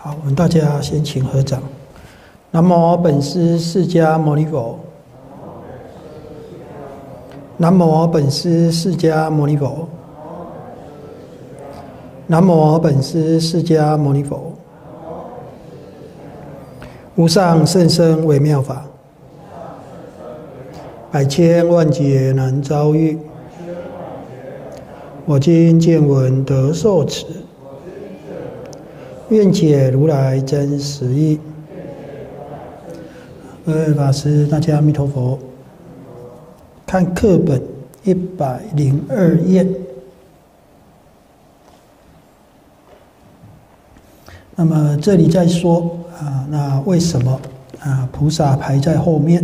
好，我们大家先请合掌。南无本师释迦牟尼佛。南无本师释迦牟尼佛。南无本师释迦牟尼佛。无上甚深微妙法，百千万劫难遭遇。我今见闻得受持，愿解如来真实义。各位法师，大家阿弥陀佛。看课本102页。那么这里在说那为什么菩萨排在后面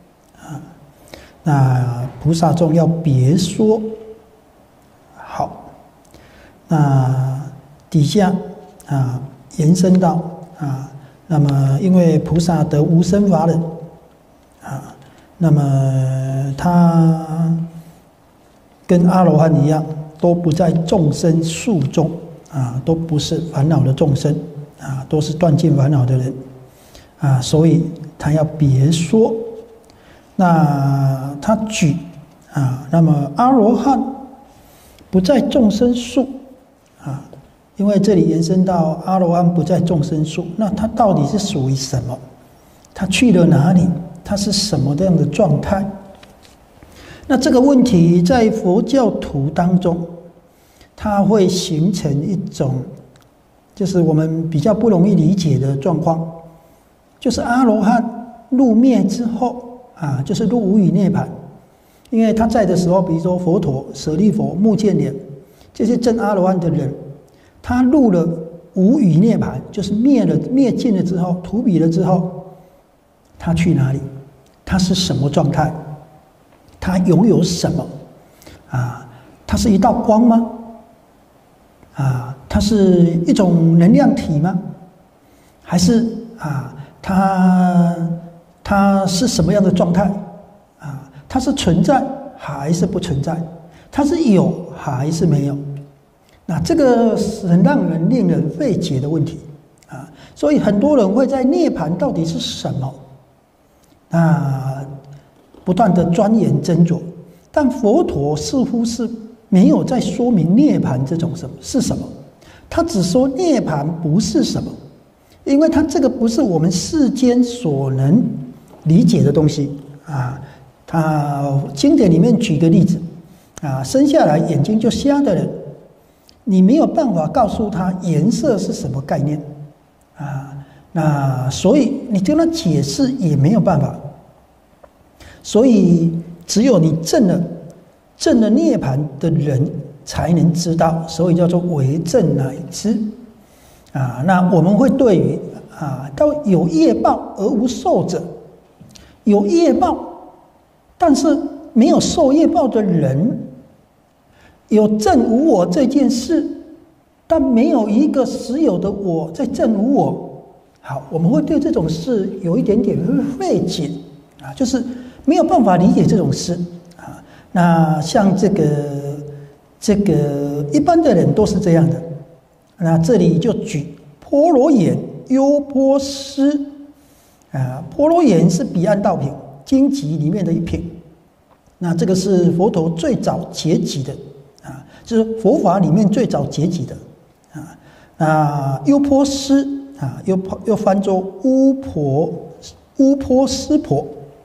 那菩萨众要别说。好，那底下延伸到那么因为菩萨得无生法忍那么他跟阿罗汉一样，都不在众生数中都不是烦恼的众生都是断尽烦恼的人所以他要别说。那他举那么阿罗汉不在众生数因为这里延伸到阿罗汉不在众生数，那他到底是属于什么？他去了哪里？他是什么样的状态？那这个问题在佛教徒当中，它会形成一种就是我们比较不容易理解的状况，就是阿罗汉入灭之后就是入无余涅槃。因为他在的时候，比如说佛陀、舍利佛、目犍连这些真阿罗汉的人，他入了无余涅槃，就是灭尽了之后，荼毗了之后，他去哪里？他是什么状态？他拥有什么？他是一道光吗？它是一种能量体吗？还是它是什么样的状态？它是存在还是不存在？它是有还是没有？那这个是很令人费解的问题所以很多人会在涅槃到底是什么不断的钻研斟酌，但佛陀似乎是没有在说明涅槃这种是什么，他只说涅槃不是什么，因为他这个不是我们世间所能理解的东西他经典里面举个例子生下来眼睛就瞎的人，你没有办法告诉他颜色是什么概念那所以你跟他解释也没有办法，所以只有你证了涅槃的人才能知道，所以叫做为证乃知那我们会对于到有业报而无受者，有业报但是没有受业报的人，有证无我这件事，但没有一个实有的我在证无我。好，我们会对这种事有一点点费解就是没有办法理解这种事那像这个一般的人都是这样的。那这里就举波罗眼、优波斯波罗眼是彼岸道品经集里面的一品，那这个是佛陀最早结集的就是佛法里面最早结集的优波斯又翻作乌波斯婆。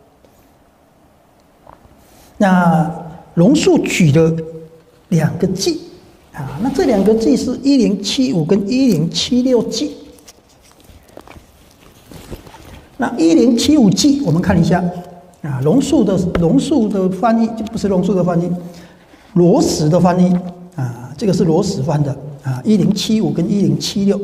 那龙树举了2个记那这2个记是1075跟1076记。那1075记我们看一下龙树的翻译就不是龙树的翻译，罗什的翻译这个是罗什翻的1075跟1076，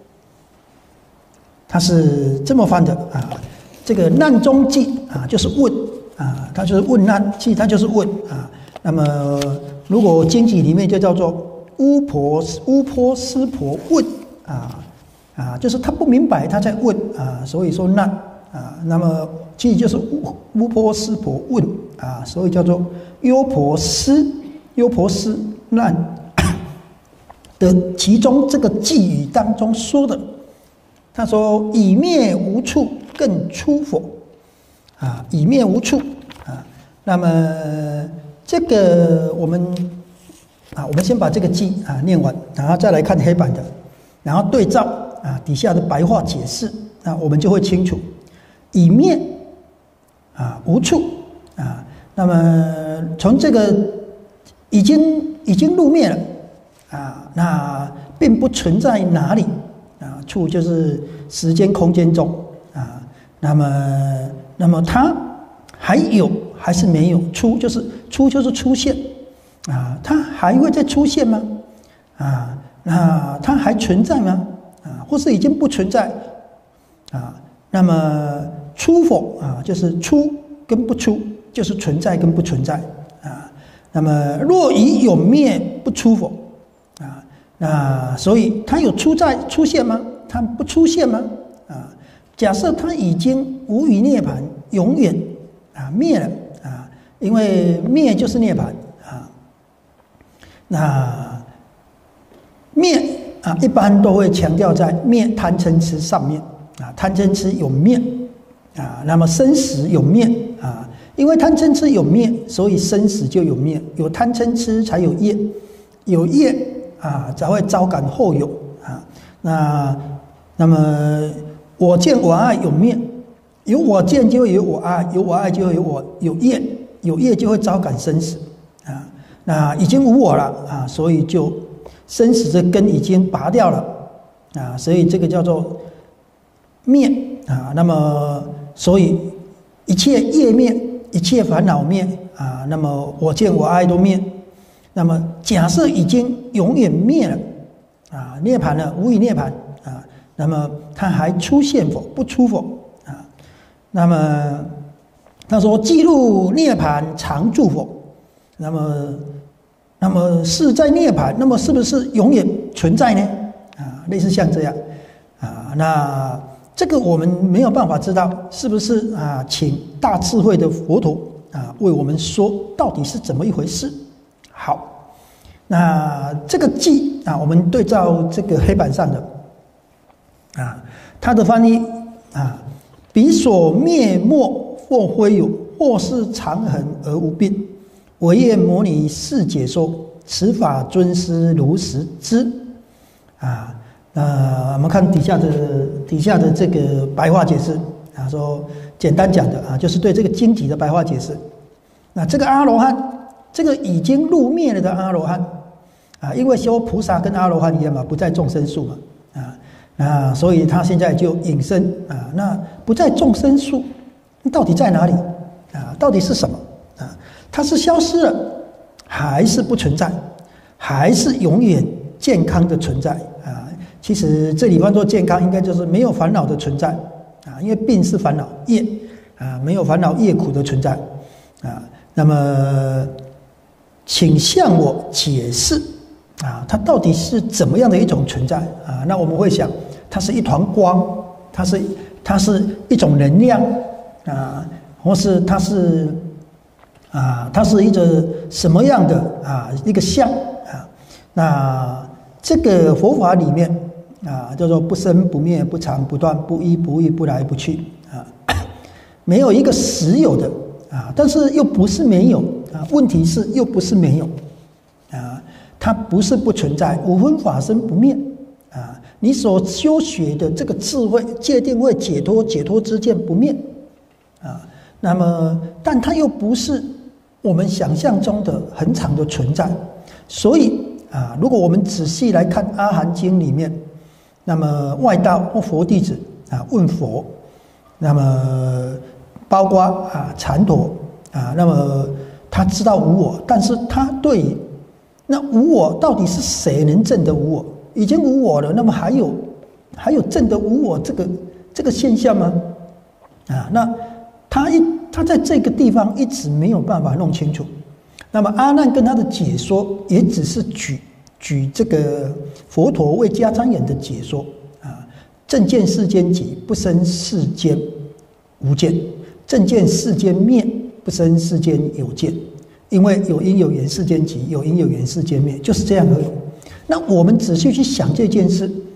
它是这么翻的这个难中记就是问它就是问难记，它就是问那么如果经集里面就叫做乌婆斯婆问就是他不明白他在问所以说难那么其实就是乌婆斯婆问所以叫做优婆斯难的其中这个寄语当中说的他说：“以灭无处，更出否？”啊，以灭无处啊。那么这个我们先把这个记念完，然后再来看黑板的，然后对照底下的白话解释，我们就会清楚。以灭无处啊，那么从这个已经入灭了那并不存在哪里处就是时间空间中那么它还有还是没有？出就是出现它还会再出现吗？那它还存在吗？或是已经不存在那么出否就是出跟不出，就是存在跟不存在那么若以有灭不出否那所以它有出现吗？它不出现吗？假设它已经无余涅槃，永远灭了因为灭就是涅槃那灭一般都会强调在灭贪嗔痴上面贪嗔痴有灭那么生死有灭因为贪嗔痴有灭，所以生死就有灭。有贪嗔痴才有业，有业才会招感后有那么我见我爱有灭，有我见就会有我爱，有我爱就会有业，有业就会招感生死那已经无我了所以就生死的根已经拔掉了所以这个叫做灭那么所以一切业灭，一切烦恼灭那么我见我爱都灭。那么假设已经永远灭了涅槃了，无余涅槃那么它还出现否？不出否那么他说记录涅槃常住否？那么是在涅槃，那么是不是永远存在呢？类似像这样那这个我们没有办法知道，是不是请大智慧的佛陀为我们说到底是怎么一回事。好，那这个记我们对照这个黑板上的它的翻译彼所灭没或非有，或是常恒而无病，唯愿摩尼示解说，此法尊师如实知我们看底下的这个白话解释说简单讲的就是对这个经题的白话解释。那这个阿罗汉，这个已经入灭了的阿罗汉因为修菩萨跟阿罗汉一样嘛，不在众生数嘛所以他现在就引申那不在众生数，到底在哪里到底是什么它是消失了，还是不存在，还是永远健康的存在其实这里翻作健康，应该就是没有烦恼的存在因为病是烦恼业没有烦恼业苦的存在那么请向我解释它到底是怎么样的一种存在那我们会想，它是一团光，它是一种能量或是它是一个什么样的一个相那这个佛法里面叫做不生不灭不常不断不依不异不来不去没有一个实有的但是又不是没有问题是又不是没有它不是不存在，五分法身不灭你所修学的这个智慧界定慧解脱之见不灭那么但它又不是我们想象中的很长的存在，所以如果我们仔细来看《阿含经》里面，那么外道或佛弟子问佛，那么包括禅陀那么他知道无我，但是他对那无我到底是谁能证得无我？已经无我了，那么还有证得无我这个现象吗？那他在这个地方一直没有办法弄清楚。那么阿难跟他的解说也只是举这个佛陀为迦旃延的解说正见世间集，不生世间无见；正见世间灭，不生世间有见。因为有因有缘世间集，有因有缘世间灭，就是这样而已。那我们仔细去想这件事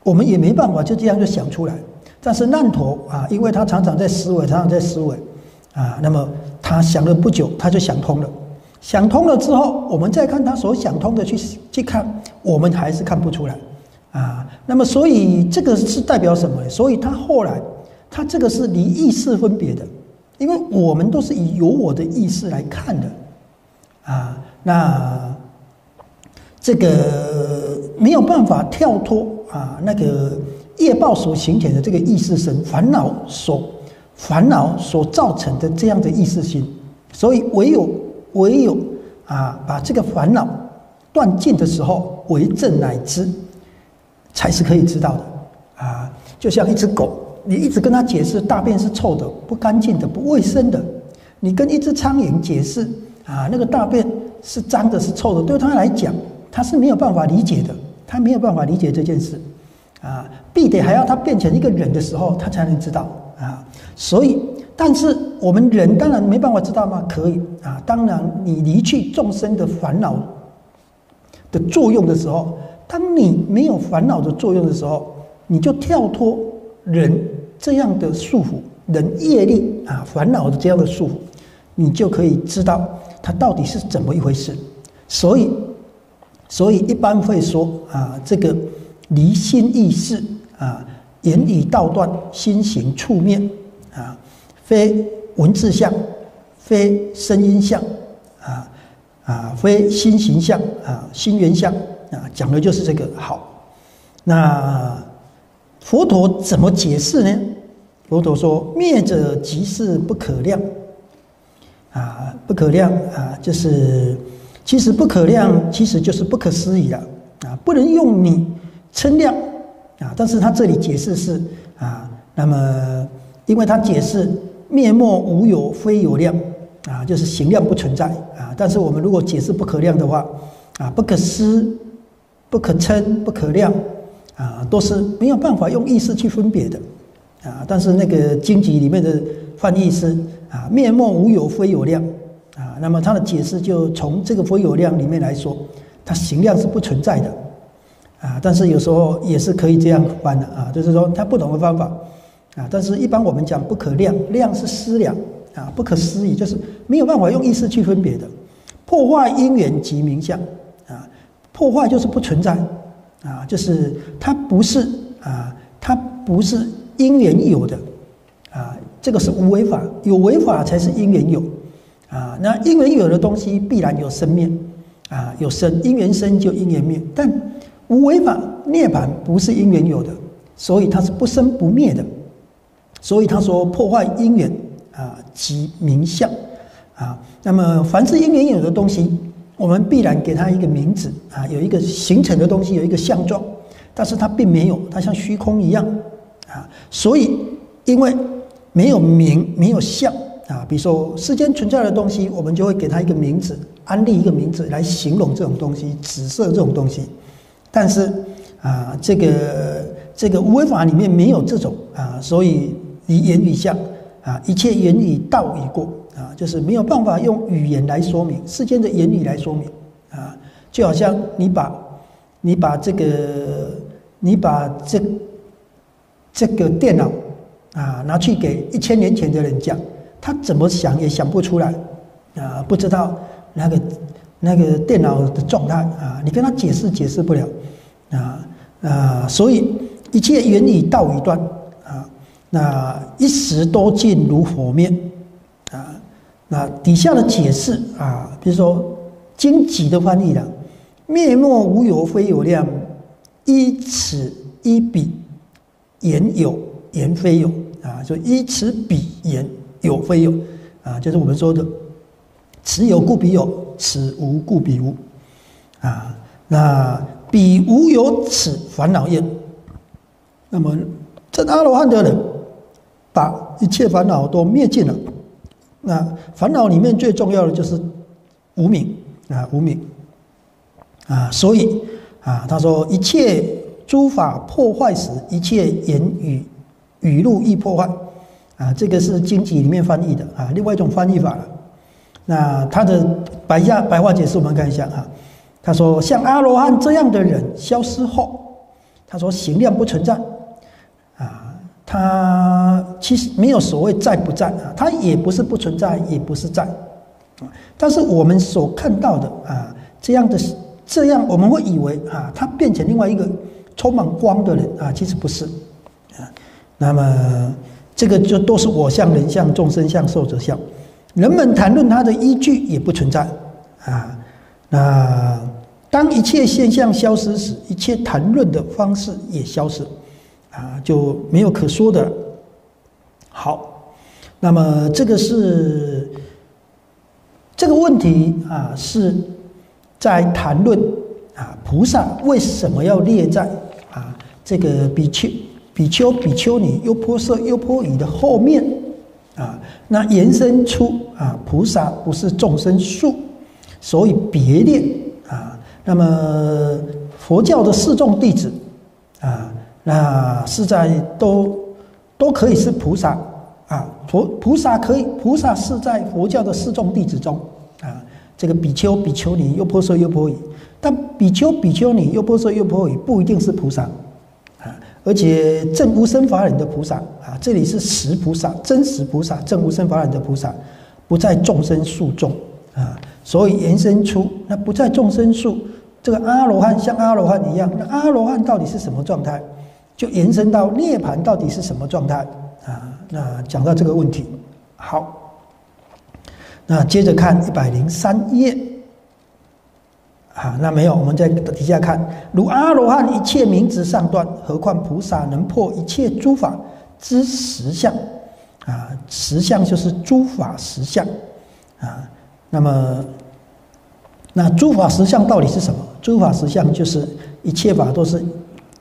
我们也没办法就这样就想出来。但是难陀啊，因为他常常在思维，啊，那么他想了不久，他就想通了。想通了之后，我们再看他所想通的去看，我们还是看不出来啊。那么所以这个是代表什么呢？所以他后来他这个是离意识分别的，因为我们都是以有我的意识来看的啊。那这个没有办法跳脱啊，那个业报所形成的这个意识身，烦恼所造成的这样的意识心，所以唯有啊，把这个烦恼断尽的时候，为正乃知，才是可以知道的啊。就像一只狗，你一直跟他解释大便是臭的、不干净的、不卫生的，你跟一只苍蝇解释啊，那个大便是脏的、是臭的，对他来讲，他是没有办法理解的，他没有办法理解这件事啊，必得还要他变成一个人的时候，他才能知道啊。所以，但是我们人当然没办法知道吗？可以啊，当然你离去众生的烦恼的作用的时候，当你没有烦恼的作用的时候，你就跳脱人这样的束缚，人业力啊烦恼的这样的束缚，你就可以知道它到底是怎么一回事。所以一般会说啊，这个离心意识啊，言语道断，心行处灭啊，非文字相，非声音相非心形相啊，心缘相啊，讲的就是这个。好，那佛陀怎么解释呢？佛陀说：灭者即是不可量啊，不可量啊，就是其实不可量，其实就是不可思议了啊，不能用你称量啊。但是他这里解释是啊，那么因为他解释灭末无有，非有量啊，就是形量不存在啊。但是我们如果解释不可量的话啊，不可思、不可称、不可量啊，都是没有办法用意识去分别的啊。但是那个经集里面的翻译是啊，灭末无有，非有量啊。那么它的解释就从这个非有量里面来说，它形量是不存在的啊。但是有时候也是可以这样翻的啊，就是说它不同的方法啊。但是一般我们讲不可量，量是思量啊，不可思议，就是没有办法用意识去分别的。破坏因缘即名相啊，破坏就是不存在啊，就是它不是啊，它不是因缘有的啊，这个是无为法，有为法才是因缘有啊。那因缘有的东西必然有生灭啊，有生，因缘生就因缘灭，但无为法涅槃不是因缘有的，所以它是不生不灭的。所以他说破坏因缘啊，即名相啊。那么凡是因缘有的东西，我们必然给它一个名字啊，有一个形成的东西，有一个相状，但是它并没有，它像虚空一样啊。所以因为没有名，没有相啊，比如说世间存在的东西，我们就会给它一个名字，安立一个名字来形容这种东西，指涉这种东西。但是啊，这个无为法里面没有这种啊，所以离言语相啊，一切言语道已过啊，就是没有办法用语言来说明世间的言语来说明啊，就好像你把这个电脑啊拿去给1000年前的人讲，他怎么想也想不出来啊，不知道那个电脑的状态啊，你跟他解释不了啊，所以一切言语道已断啊，那一时多尽如火灭啊。那底下的解释啊，比如说经集的翻译了，灭末无有，非有量，依此依彼，言有言非有啊，就依此彼言有非有啊，就是我们说的此有故彼有，此无故彼无啊。那彼无有此烦恼业。那么这阿罗汉的人把一切烦恼都灭尽了。那烦恼里面最重要的就是无明啊，无明啊，所以啊，他说一切诸法破坏时，一切言语语录亦破坏啊，这个是经集里面翻译的啊，另外一种翻译法了。那他的白话解释我们看一下啊，他说像阿罗汉这样的人消失后， 他说行量不存在啊，他其实没有所谓在不在啊，他也不是不存在，也不是在啊。但是我们所看到的啊，这样我们会以为啊，他变成另外一个充满光的人啊，其实不是啊。那么这个就都是我相、人相、众生相、寿者相，人们谈论它的依据也不存在啊。那当一切现象消失时，一切谈论的方式也消失啊，就没有可说的了。好，那么这个问题啊，是在谈论啊，菩萨为什么要列在啊这个比丘、比丘尼、优婆塞、优婆夷的后面啊？那延伸出啊，菩萨不是众生数，所以别列啊。那么佛教的四众弟子啊，那是在都可以是菩萨啊。菩萨是在佛教的四众弟子中啊。这个比丘、比丘尼、优婆塞、优婆夷，但比丘、比丘尼、优婆塞、优婆夷不一定是菩萨啊。而且证无生法忍的菩萨啊，这里是实菩萨、真实菩萨，证无生法忍的菩萨不在众生数中啊，所以延伸出那不在众生数，这个阿罗汉像阿罗汉一样，那阿罗汉到底是什么状态？就延伸到涅槃到底是什么状态啊？那讲到这个问题，好。那接着看103页啊，那没有，我们在底下看，如阿罗汉一切名执上断，何况菩萨能破一切诸法之实相啊？实相就是诸法实相啊。那诸法实相到底是什么？诸法实相就是一切法都是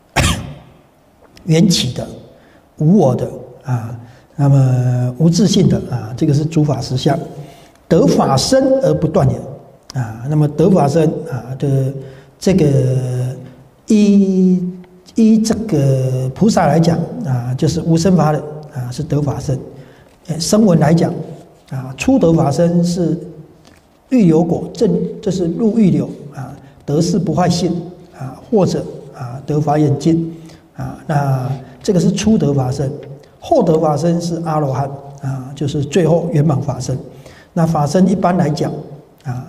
缘起的、无我的啊，那么无自性的啊，这个是诸法实相。得法身而不断也啊，那么得法身啊的这个依这个菩萨来讲啊，就是无生法忍啊，是得法身。声闻来讲啊，初得法身是欲有果，这是入欲流啊，得事不坏性啊，或者啊得法眼净啊，那这个是初得法身。后得法身是阿罗汉啊，就是最后圆满法身。那法身一般来讲啊，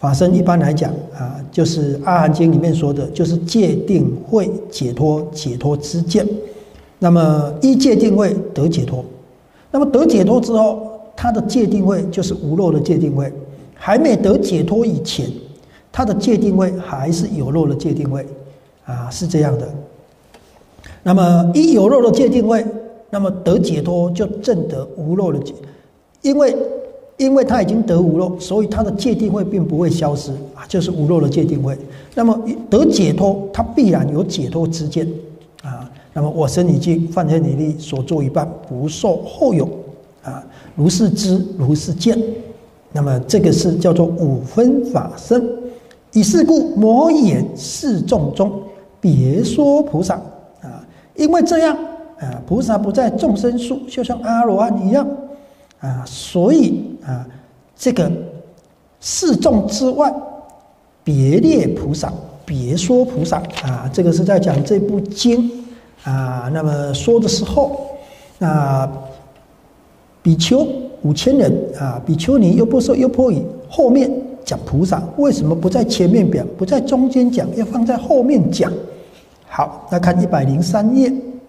就是《阿含经》里面说的，就是戒定慧解脱之见。那么依戒定慧得解脱，那么得解脱之后，他的戒定慧就是无漏的戒定慧。还没得解脱以前，他的戒定慧还是有漏的戒定慧啊，是这样的。那么依有漏的戒定慧，那么得解脱就证得无漏的戒，因为他已经得无漏，所以他的戒定慧并不会消失啊，就是无漏的戒定慧。那么得解脱，他必然有解脱之见啊。那么我身已尽，梵天已立，所作一半，不受后有啊。如是知，如是见。那么这个是叫做五分法身。以是故，摩衍四众中别说菩萨啊，因为这样啊，菩萨不在众生数，就像阿罗汉一样。啊，所以啊，这个四众之外，别列菩萨，别说菩萨啊，这个是在讲这部经啊。那么说的时候，那比丘5000人啊，比丘尼、优婆塞、优婆夷，后面讲菩萨，为什么不在前面讲，不在中间讲，要放在后面讲？好，那看103页，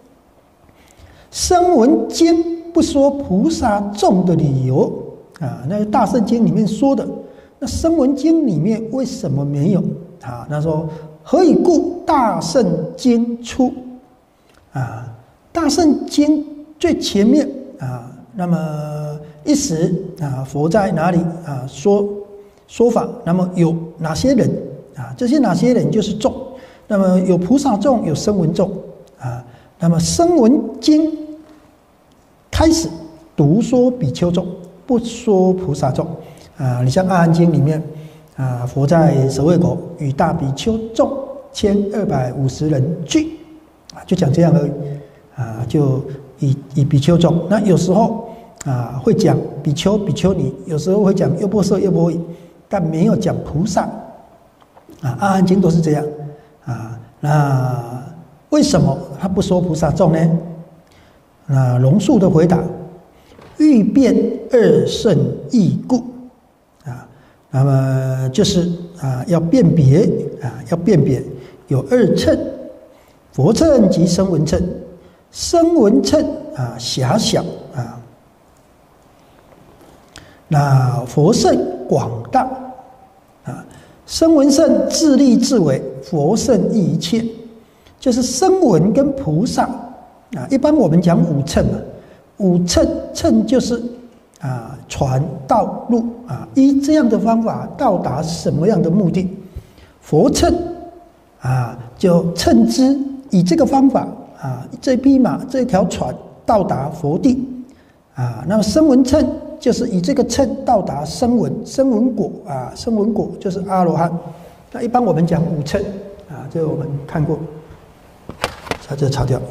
声闻经。不说菩萨众的理由啊，那个大圣经里面说的，那声闻经里面为什么没有啊？他说何以故？大圣经出啊，大圣经最前面啊，那么一时啊，佛在哪里啊说法？那么有哪些人啊？这些哪些人就是众？那么有菩萨众，有声闻众啊。那么声闻经开始独说比丘众，不说菩萨众啊。你像《阿含经》里面啊，佛在舍卫国与大比丘众1250人聚啊，就讲这样而已啊，就以比丘众。那有时候啊会讲比丘、比丘尼，有时候会讲优婆塞、优婆夷，但没有讲菩萨啊。《阿含经》都是这样啊。 为什么他不说菩萨众呢？龙树的回答：欲辨二圣义故啊，那么就是要辨别有二乘，佛乘及声闻乘。声闻乘狭小啊，那佛乘广大啊，声闻乘自立自为，佛乘益一切。就是声闻跟菩萨啊，一般我们讲五乘嘛，五乘就是传道路啊，依这样的方法到达什么样的目的？佛乘就乘之以这个方法这匹马这条船到达佛地那么声闻乘就是以这个乘到达声闻果声闻果就是阿罗汉。那一般我们讲五乘这个我们看过，在这擦掉。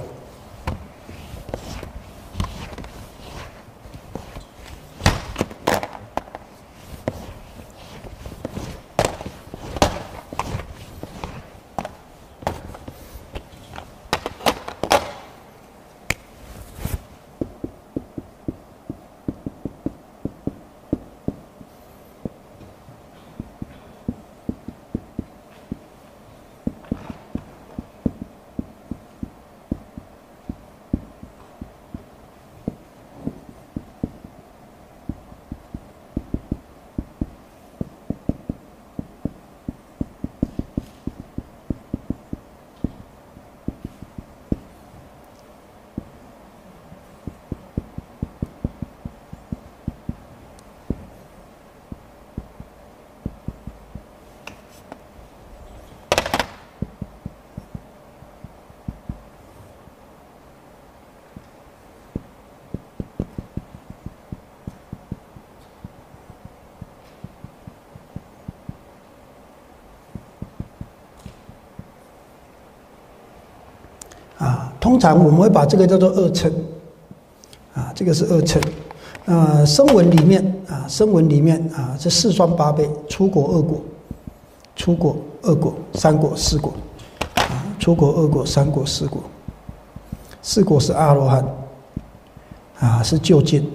通常我们会把这个叫做二乘这个是二乘。声闻里面这四双八倍，出果二果，出果二果，三果四果出果二果，三果四果，四果是阿罗汉是究竟，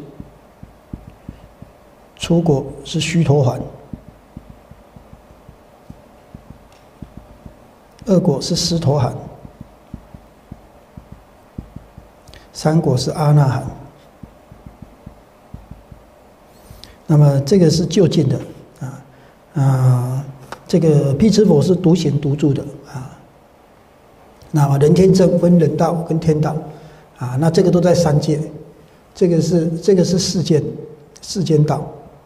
出果是须陀洹，二果是斯陀含，三果是阿那含。那么这个是就近的这个辟支佛是独行独住的那么人天正分人道跟天道那这个都在三界，这个是世间道，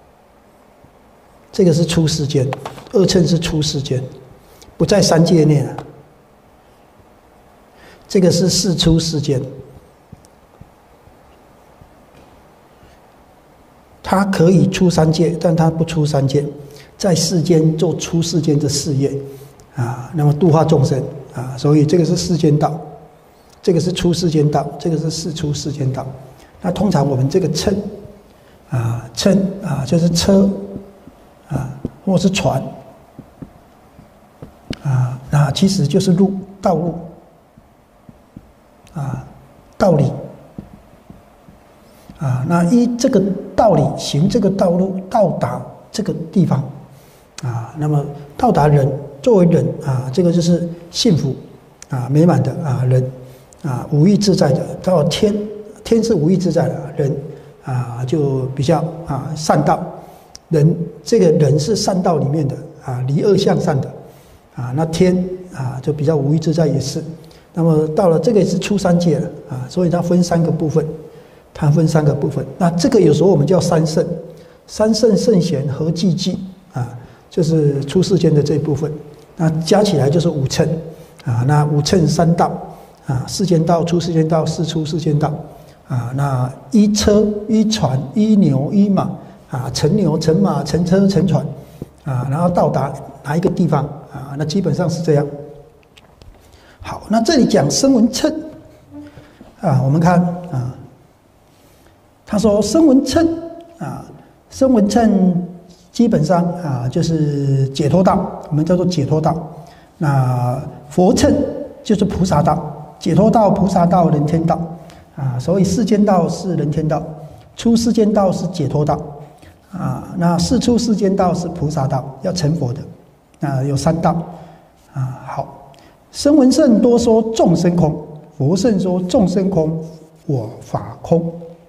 这个是出世间，二乘是出世间，不在三界内这个是世出世间。他可以出三界，但他不出三界，在世间做出世间的事业那么度化众生所以这个是世间道，这个是出世间道，这个是世出世间道。那通常我们这个乘就是车或是船那其实就是道路道理那依这个道理行这个道路到达这个地方那么到达人，作为人这个就是幸福美满的人无欲自在的。到天是无欲自在的，人就比较善道。人这个人是善道里面的离恶向善的那天就比较无欲自在也是。那么到了这个是出三界了所以它分三个部分。那这个有时候我们叫三圣，三圣圣贤合济济就是出世间的这一部分。那加起来就是五乘那五乘三道世间道、出世间道、世出世间道那依车、依船、依牛、依马乘牛、乘马、乘车、乘船然后到达哪一个地方那基本上是这样。好，那这里讲声闻乘我们看他说声闻乘声闻乘基本上就是解脱道，我们叫做解脱道。那佛乘就是菩萨道解脱道、菩萨道、人天道啊。所以世间道是人天道，出世间道是解脱道啊。那世出世间道是菩萨道，要成佛的啊，有3道啊。好，声闻圣多说众生空，佛圣说众生空，我法空。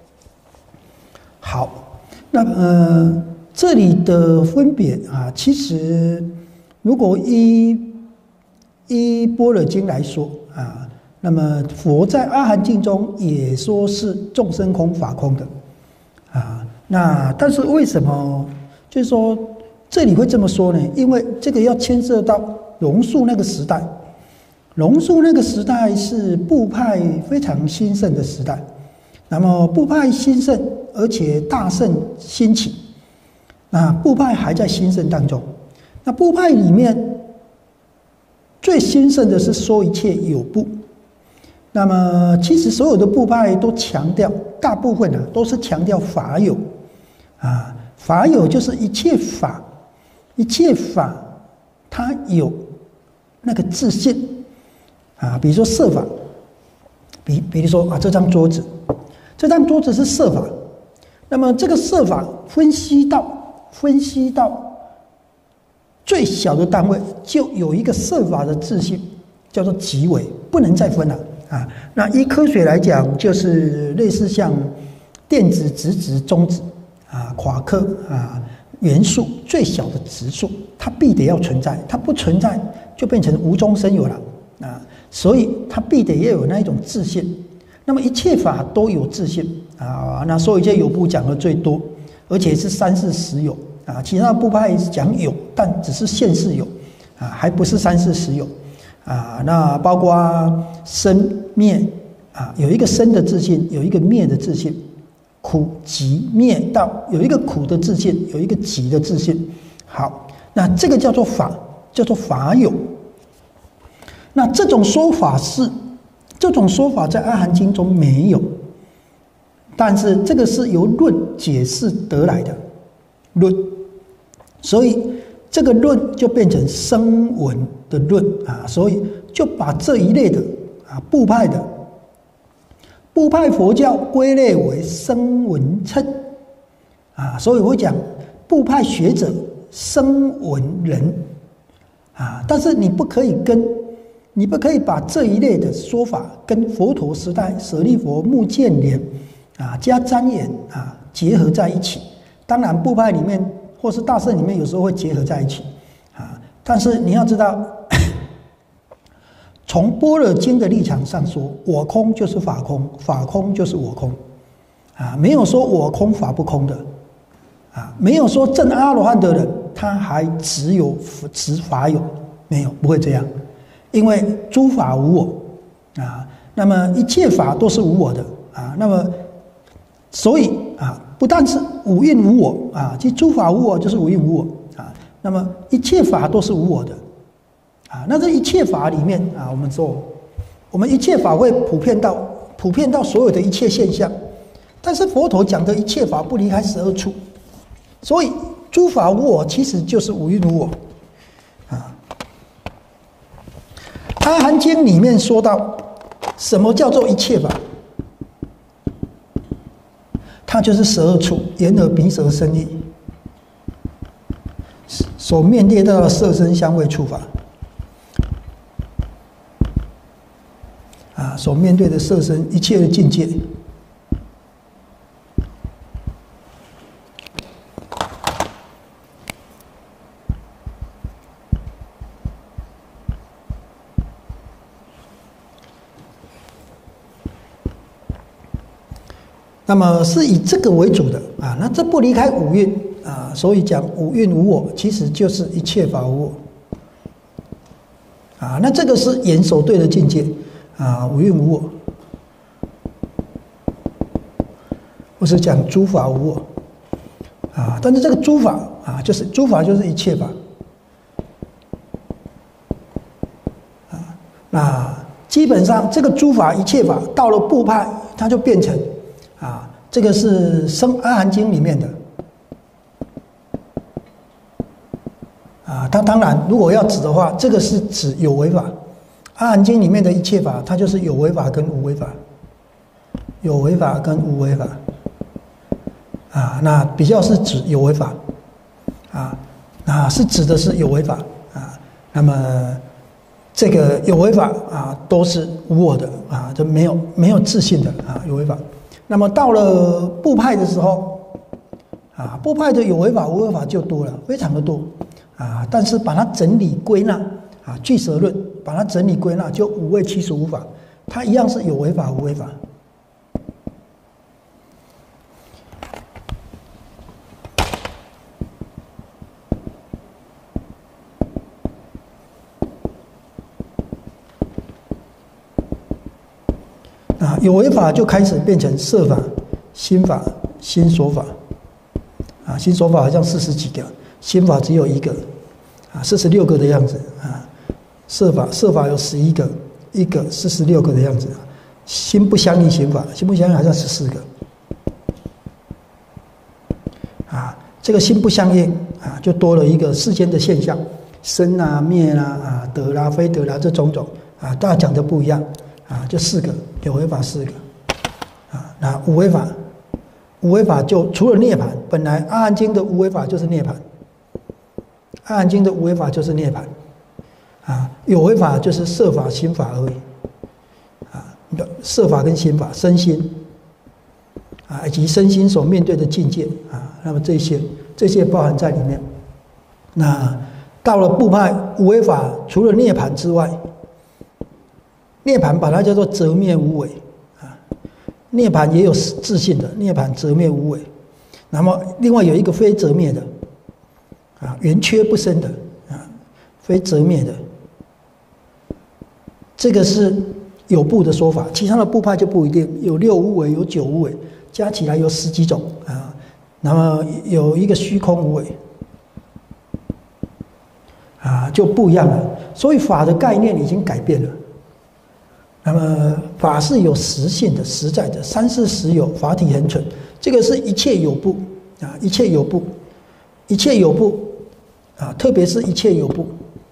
好，那这里的分别啊，其实如果依般若经来说啊，那么佛在阿含经中也说是众生空法空的啊。那但是为什么就是说这里会这么说呢？因为这个要牵涉到龙树那个时代，龙树那个时代是部派非常兴盛的时代。那么部派兴盛，而且大乘兴起，那部派还在兴盛当中。那部派里面最兴盛的是说一切有部。那么其实所有的部派都强调，大部分都是强调法有啊，法有就是一切法，一切法它有那个自性啊。比如说色法，比如说啊，这张桌子。这张桌子是色法，那么这个色法分析到最小的单位，就有一个色法的自性，叫做极微，不能再分了啊。那依科学来讲，就是类似像电子、质子、中子啊、夸克啊、元素最小的质数，它必得要存在，它不存在就变成无中生有了啊。所以它必得要有那一种自性。那么一切法都有自性啊，那说一切有部讲的最多，而且是3世实有啊，其他部派讲有，但只是现世有啊，还不是3世实有啊。那包括生灭啊，有一个生的自性，有一个灭的自性，苦集灭道，有一个苦的自性，有一个集的自性。好，那这个叫做法，叫做法有。那这种说法在阿含经中没有，但是这个是由论解释得来的论，所以这个论就变成声闻的论啊，所以就把这一类的啊部派佛教归类为声闻乘啊，所以我讲部派学者声闻人啊，但是你不可以把这一类的说法跟佛陀时代舍利弗、目犍连啊加瞻眼啊结合在一起。当然部派里面或是大乘里面有时候会结合在一起啊，但是你要知道，从般若经的立场上说，我空就是法空，法空就是我空啊，没有说我空法不空的啊，没有说证阿罗汉的人他还只法有，没有，不会这样。因为诸法无我啊，那么一切法都是无我的啊，那么所以啊，不但是五蕴无我啊，即诸法无我就是五蕴无我啊，那么一切法都是无我的啊。那这一切法里面啊，我们一切法会普遍到所有的一切现象，但是佛陀讲的一切法不离开12处，所以诸法无我其实就是五蕴无我。阿含经里面说到，什么叫做一切法？它就是12处，眼耳鼻舌身意所面对到的色声香味触法啊，所面对的色声一切的境界。那么是以这个为主的啊，那这不离开五蕴啊，所以讲五蕴无我，其实就是一切法无我啊。那这个是眼所对的境界啊，五蕴无我，或是讲诸法无我啊。但是这个诸法啊，就是诸法就是一切法啊。那基本上这个诸法一切法到了部派，它就变成。啊，这个是《阿含经》里面的啊。它当然，如果要指的话，这个是指有为法阿含经里面的一切法，它就是有为法跟无为法，有为法跟无为法。啊，那比较是指有为法，啊，那是指的是有为法啊。那么这个有为法啊，都是无我的啊，就没有自性的啊，有为法。那么到了部派的时候，啊，部派的有为法、无为法就多了，非常的多啊。但是把它整理归纳啊，俱舍论把它整理归纳，就五位75法，它一样是有为法、无为法。啊，有为法就开始变成色法、心法、心所法。啊，心所法好像40几个，心法只有1个，啊，46个的样子啊。色法有11个，一个46个的样子。心不相应行法，心不相应好像14个。啊，这个心不相应啊，就多了一个世间的现象，生啊、灭啊、啊得啦、非得啦，这种种啊，大家讲的不一样啊，就4个，有为法4个。啊，那无为法。无为法就除了涅槃，本来阿含经的无为法就是涅槃，阿含经的无为法就是涅槃，啊，有为法就是色法、心法而已，啊，色法跟心法，身心，啊，以及身心所面对的境界，啊，那么这些包含在里面。那到了部派无为法，除了涅槃之外，涅槃把它叫做择灭无为。涅槃也有自性的，涅槃择灭无为。那么另外有一个非择灭的，啊，圆缺不生的，啊，非择灭的，这个是有部的说法，其他的部派就不一定，有6无为，有9无为，加起来有10几种啊。那么有一个虚空无为，啊，就不一样了。所以法的概念已经改变了。那么法是有实性的、实在的，三世实有，法体恒存。这个是一切有部啊，一切有部，一切有部啊，特别是一切有部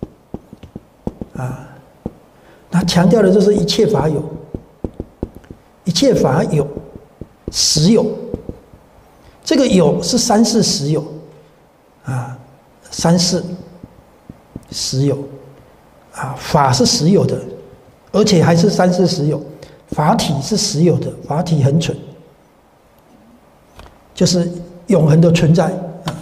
啊，那强调的就是一切法有，一切法有，实有。这个有是三世实有啊，三世实有啊，法是实有的。而且还是三世实有，法体是实有的，法体恒存，就是永恒的存在啊。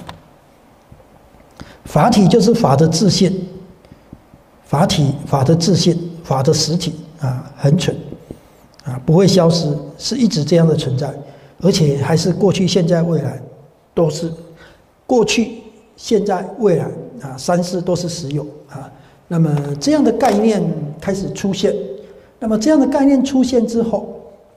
法体就是法的自性，法体、法的自性、法的实体啊，恒存啊，不会消失，是一直这样的存在，而且还是过去、现在、未来都是过去、现在、未来啊，三世都是实有啊。那么这样的概念开始出现，那么这样的概念出现之后，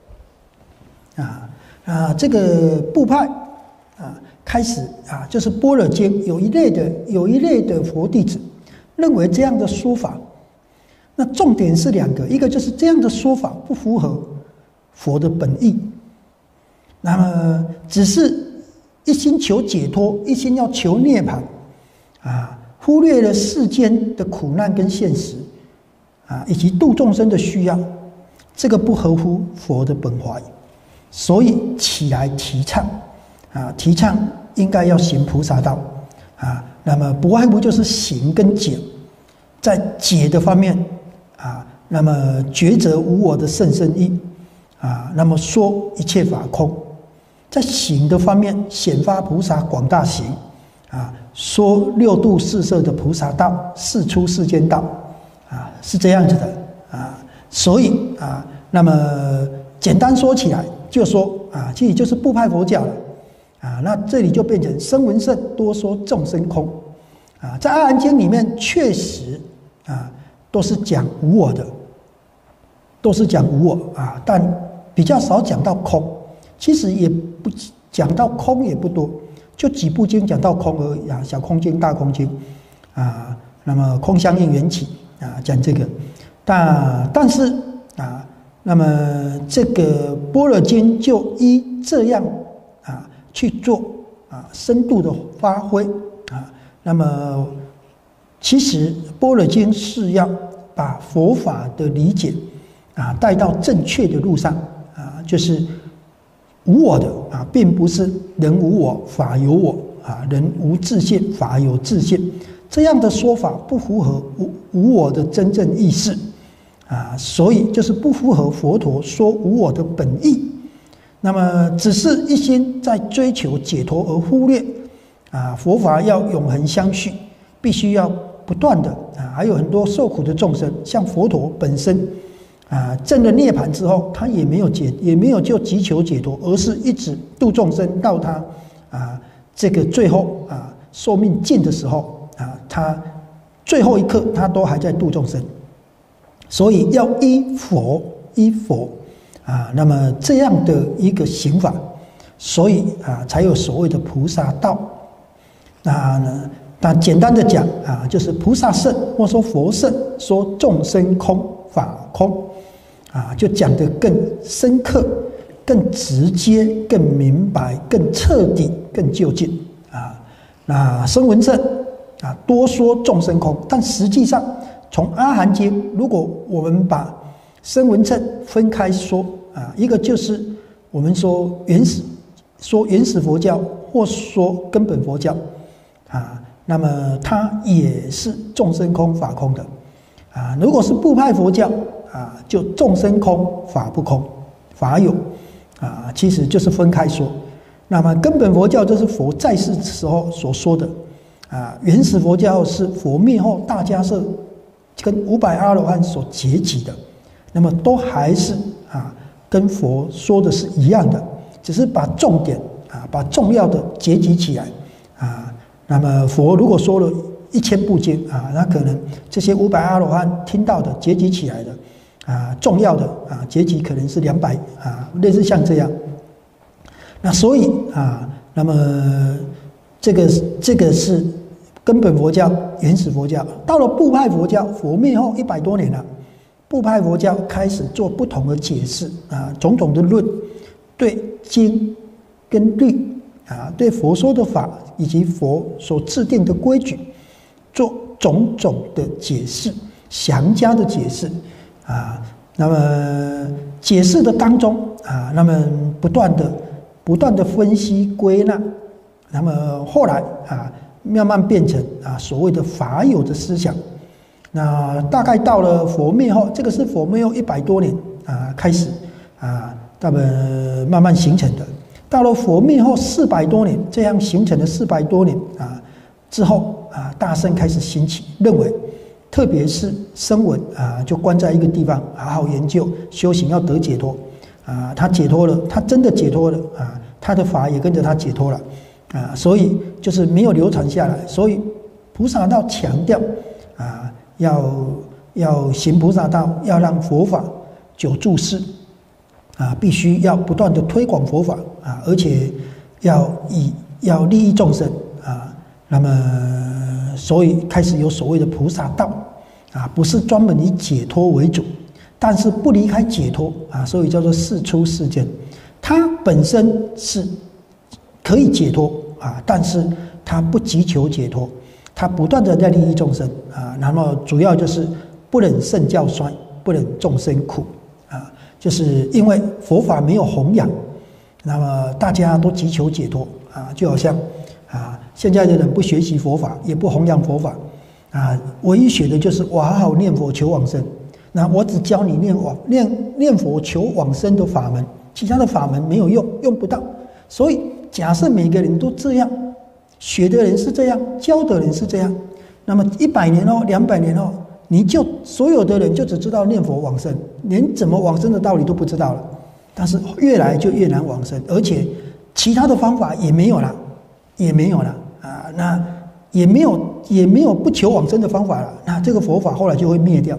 这个部派啊开始啊，就是般若经有一类的佛弟子认为这样的说法，那重点是2个，一个就是这样的说法不符合佛的本意，那么只是一心求解脱，一心要求涅槃啊。忽略了世间的苦难跟现实，啊，以及度众生的需要，这个不合乎佛的本怀，所以起来提倡，啊，提倡应该要行菩萨道，啊，那么不外乎就是行跟解，在解的方面，啊，那么抉择无我的甚深义，啊，那么说一切法空，在行的方面显发菩萨广大行，啊。说6度4摄的菩萨道，4出世间道，啊，是这样子的啊。所以啊，那么简单说起来，就说啊，其实就是部派佛教了啊。那这里就变成声闻乘多说众生空啊。在阿含经里面确实啊，都是讲无我的，都是讲无我啊，但比较少讲到空。其实也不讲到空也不多。就几部经讲到空而已啊，小空经、大空经，啊，那么空相应缘起啊，讲这个，但是啊，那么这个般若经就依这样啊去做啊深度的发挥啊，那么其实般若经是要把佛法的理解带到正确的路上就是无我的并不是人无我法有我人无自性法有自性，这样的说法不符合无我的真正意思所以就是不符合佛陀说无我的本意。那么只是一心在追求解脱，而忽略佛法要永恒相续，必须要不断的还有很多受苦的众生，像佛陀本身证了涅槃之后，他也没有就急求解脱，而是一直度众生到他这个最后寿命尽的时候他最后一刻他都还在度众生，所以要依佛那么这样的一个行法，所以才有所谓的菩萨道。那简单的讲就是菩萨圣或说佛圣，说众生空法空就讲得更深刻、更直接、更明白、更彻底、更究竟那声闻圣多说众生空，但实际上从阿含经，如果我们把声闻乘分开说一个就是我们说原始佛教，或说根本佛教那么它也是众生空法空的如果是部派佛教就众生空法不空，法有其实就是分开说。那么根本佛教就是佛在世时候所说的原始佛教是佛灭后大迦叶跟500阿罗汉所结集的，那么都还是跟佛说的是一样的，只是把重点把重要的结集起来那么佛如果说了1000部经那可能这些500阿罗汉听到的结集起来的重要的结集可能是200类似像这样。那所以那么这个是根本佛教、原始佛教。到了部派佛教，佛灭后100多年了，部派佛教开始做不同的解释种种的论，对经跟律对佛说的法以及佛所制定的规矩做种种的解释，详加的解释那么解释的当中那么不断的分析归纳，那么后来慢慢变成所谓的法有的思想。那大概到了佛灭后，这个是佛灭后100多年开始那么慢慢形成的。到了佛灭后400多年，这样形成的400多年之后大乘开始兴起，认为特别是声闻就关在一个地方好好研究修行，要得解脱他解脱了，他真的解脱了他的法也跟着他解脱了所以就是没有流传下来。所以菩萨道强调要行菩萨道，要让佛法久住世必须要不断的推广佛法而且要利益众生那么所以开始有所谓的菩萨道不是专门以解脱为主，但是不离开解脱所以叫做世出世间。它本身是可以解脱但是它不急求解脱，它不断的在利益众生那么主要就是不忍圣教衰，不忍众生苦就是因为佛法没有弘扬，那么大家都急求解脱就好像现在的人不学习佛法，也不弘扬佛法唯一学的就是我好好念佛求往生。那我只教你念佛求往生的法门，其他的法门没有用不到。所以假设每个人都这样，学的人是这样，教的人是这样，那么100年后、200年后，你就所有的人就只知道念佛往生，连怎么往生的道理都不知道了。但是越来就越难往生，而且其他的方法也没有了那也没有不求往生的方法了。那这个佛法后来就会灭掉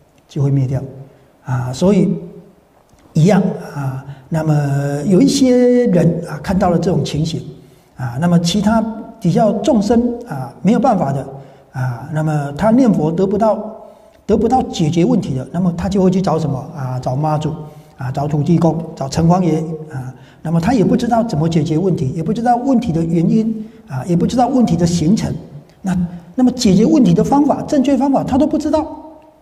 所以一样那么有一些人看到了这种情形那么其他比较众生没有办法的那么他念佛得不到解决问题的，那么他就会去找什么找妈祖找土地公，找城隍爷那么他也不知道怎么解决问题，也不知道问题的原因也不知道问题的形成，那么解决问题的方法，正确方法他都不知道，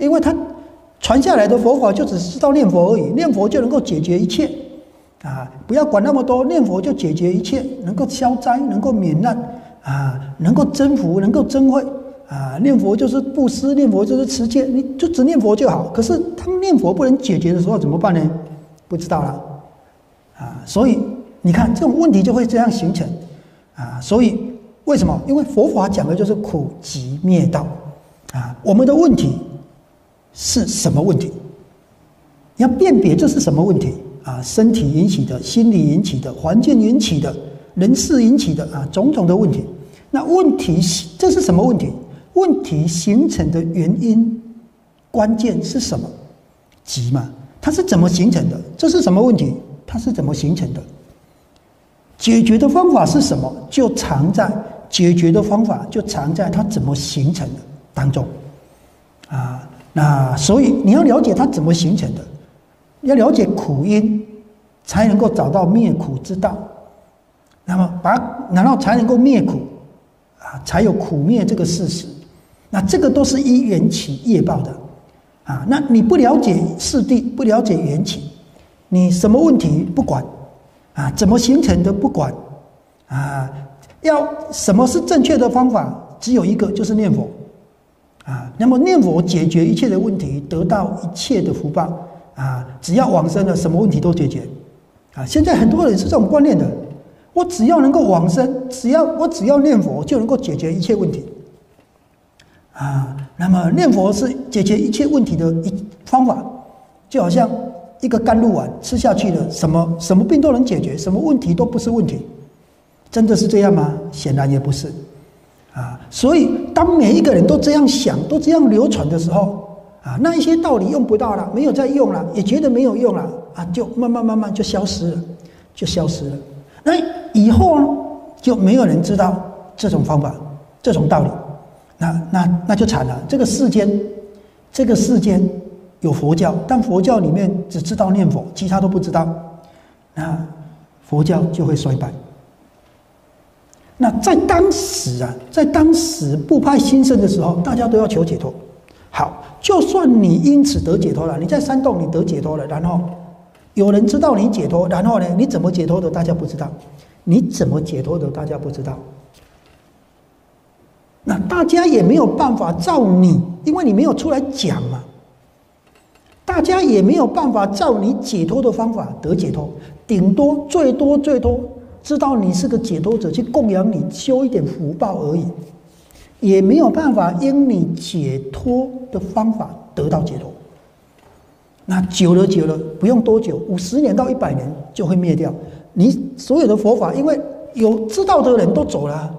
因为他传下来的佛法就只知道念佛而已，念佛就能够解决一切啊！不要管那么多，念佛就解决一切，能够消灾，能够免难啊，能够增福，能够增慧啊！念佛就是布施，念佛就是持戒，你就只念佛就好。可是当念佛不能解决的时候怎么办呢？不知道了啊！所以你看这种问题就会这样形成啊！所以为什么？因为佛法讲的就是苦集灭道啊！我们的问题是什么问题？你要辨别这是什么问题啊？身体引起的、心理引起的、环境引起的、人事引起的啊，种种的问题。那问题这是什么问题？问题形成的原因关键是什么？集嘛，它是怎么形成的？这是什么问题？它是怎么形成的？解决的方法是什么？就藏在解决的方法就藏在它怎么形成的当中啊。那所以你要了解它怎么形成的，要了解苦因，才能够找到灭苦之道。那么然后才能够灭苦啊，才有苦灭这个事实。那这个都是依缘起业报的啊。那你不了解事谛，不了解缘起，你什么问题不管啊，怎么形成的不管啊，要什么是正确的方法，只有一个，就是念佛啊。那么念佛解决一切的问题，得到一切的福报啊。只要往生了，什么问题都解决啊。现在很多人是这种观念的，我只要能够往生，我只要念佛就能够解决一切问题啊。那么念佛是解决一切问题的方法，就好像一个甘露丸吃下去了，什么病都能解决，什么问题都不是问题。真的是这样吗？显然也不是啊。所以当每一个人都这样想，都这样流传的时候啊，那一些道理用不到了，没有再用了，也觉得没有用了啊，就慢慢就消失了，那以后呢，就没有人知道这种方法、这种道理，那就惨了。这个世间有佛教，但佛教里面只知道念佛，其他都不知道，那佛教就会衰败。那在当时部派兴盛的时候，大家都要求解脱。好，就算你因此得解脱了，你在山洞你得解脱了，然后有人知道你解脱，然后呢，你怎么解脱的大家不知道，那大家也没有办法照你，因为你没有出来讲嘛，大家也没有办法照你解脱的方法得解脱，顶多最多知道你是个解脱者，去供养你，修一点福报而已，也没有办法因你解脱的方法得到解脱。那久了，不用多久，50年到100年就会灭掉。你所有的佛法，因为有知道的人都走了，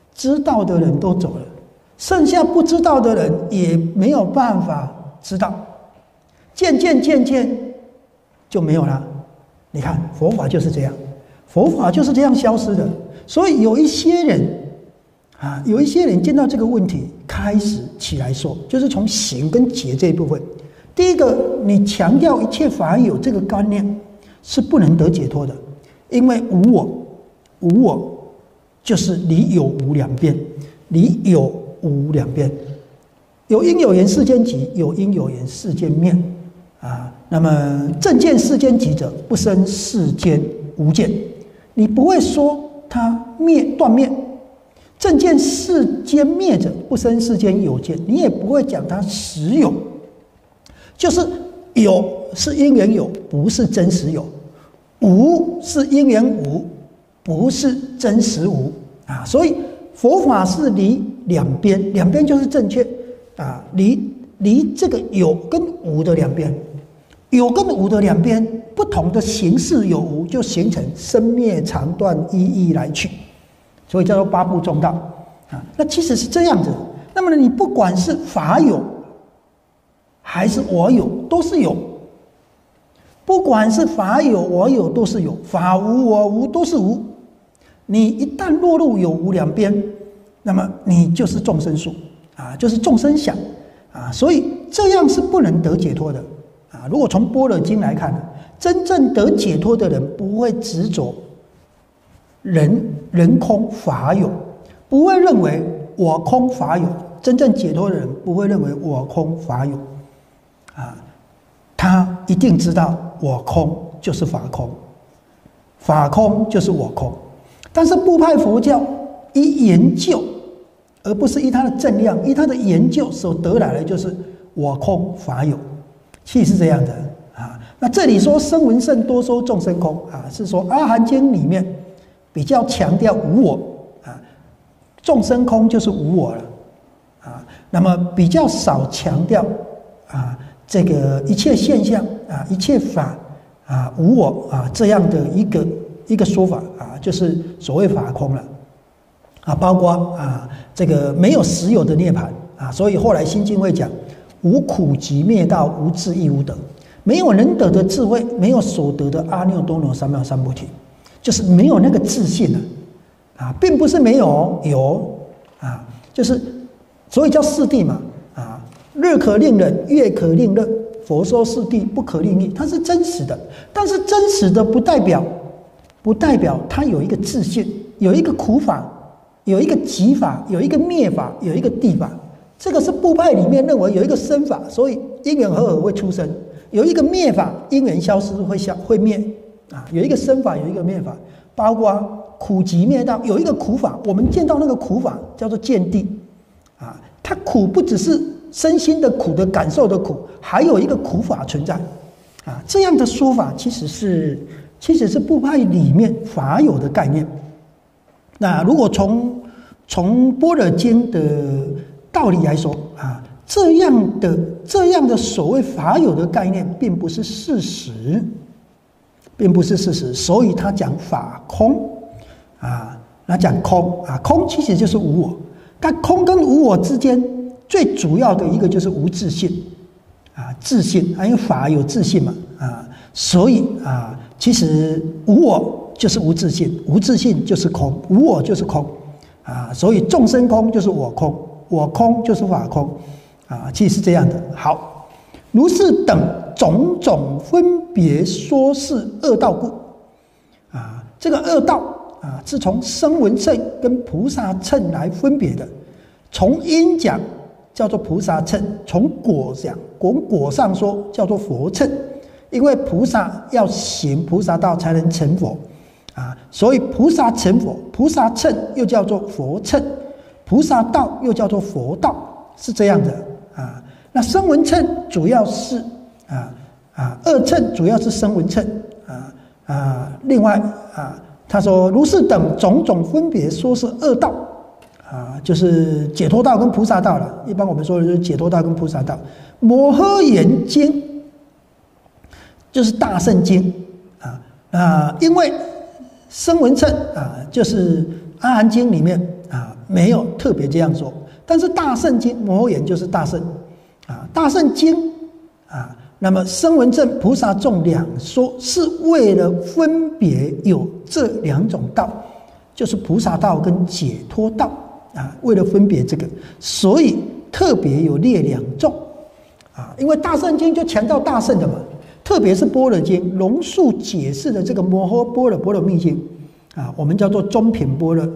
剩下不知道的人也没有办法知道，渐渐就没有了。你看佛法就是这样，佛法就是这样消失的。所以有一些人见到这个问题，开始起来说，就是从行跟解这一部分。第一个，你强调一切法有这个观念是不能得解脱的，因为无我就是离有无两边，有因有缘世间集，有因有缘世间灭啊。那么正见世间集者，不生世间无见。你不会说它断灭，正见世间灭者，不生世间有见。你也不会讲它实有，就是有是因缘有，不是真实有；无是因缘无，不是真实无啊。所以佛法是离两边就是正确啊，离这个有跟无的两边。有跟无的两边不同的形式有无，就形成生灭长短一一来去，所以叫做八部中道啊。那其实是这样子。那么你不管是法有还是我有，都是有；不管是法有我有，都是有；法无我无，都是无。你一旦落入有无两边，那么你就是众生数啊，就是众生想啊。所以这样是不能得解脱的。如果从般若经来看，真正得解脱的人不会执着人空法有，不会认为我空法有。真正解脱的人不会认为我空法有啊，他一定知道我空就是法空，法空就是我空。但是部派佛教依研究，而不是依他的正量，依他的研究所得来的就是我空法有，其实是这样的啊。那这里说声闻乘多说众生空啊，是说阿含经里面比较强调无我啊，众生空就是无我了啊。那么比较少强调啊这个一切现象啊一切法啊无我啊这样的一个说法啊，就是所谓法空了啊，包括啊这个没有实有的涅槃啊，所以后来心经会讲无苦集灭道，无智亦无得，没有能得的智慧，没有所得的阿耨多罗三藐三菩提，就是没有那个自信了啊，并不是没有有啊，就是所以叫四谛嘛啊，日可令人，月可令乐，佛说四谛不可令议，它是真实的，但是真实的不代表它有一个自信，有一个苦法，有一个集法，有一个灭法，有一个地法。这个是部派里面认为有一个生法，所以因缘和合会出生；有一个灭法，因缘消失会灭啊。有一个生法，有一个灭法，包括苦集灭道，有一个苦法。我们见到那个苦法叫做见地啊，它苦不只是身心的苦的感受的苦，还有一个苦法存在啊。这样的说法其实是部派里面法有的概念。那如果从般若经的道理来说啊，这样的所谓法有的概念，并不是事实，所以他讲法空啊，那讲空啊，空其实就是无我，但空跟无我之间最主要的一个就是无自信啊，自信啊，因为法有自信嘛啊，所以啊，其实无我就是无自信，无自信就是空，无我就是空啊，所以众生空就是我空。我空就是法空啊，其实是这样的。好，如是等种种分别说是恶道故啊，这个恶道啊，是从声闻乘跟菩萨乘来分别的。从因讲叫做菩萨乘，从果讲果上说叫做佛乘，因为菩萨要行菩萨道才能成佛啊，所以菩萨成佛，菩萨乘又叫做佛乘。菩萨道又叫做佛道，是这样的啊。那声闻乘主要是恶乘主要是声闻乘另外啊，他说如是等种种分别说是恶道啊，就是解脱道跟菩萨道了。一般我们说的就是解脱道跟菩萨道。摩诃言经就是大乘经因为声闻乘就是阿含经里面没有特别这样说，但是大乘经摩诃言就是大乘大乘经那么声闻乘菩萨众两说是为了分别有这两种道，就是菩萨道跟解脱道为了分别这个，所以特别有列两种因为大乘经就强调大乘的嘛，特别是般若经龙树解释的这个摩诃般若密经我们叫做中品般若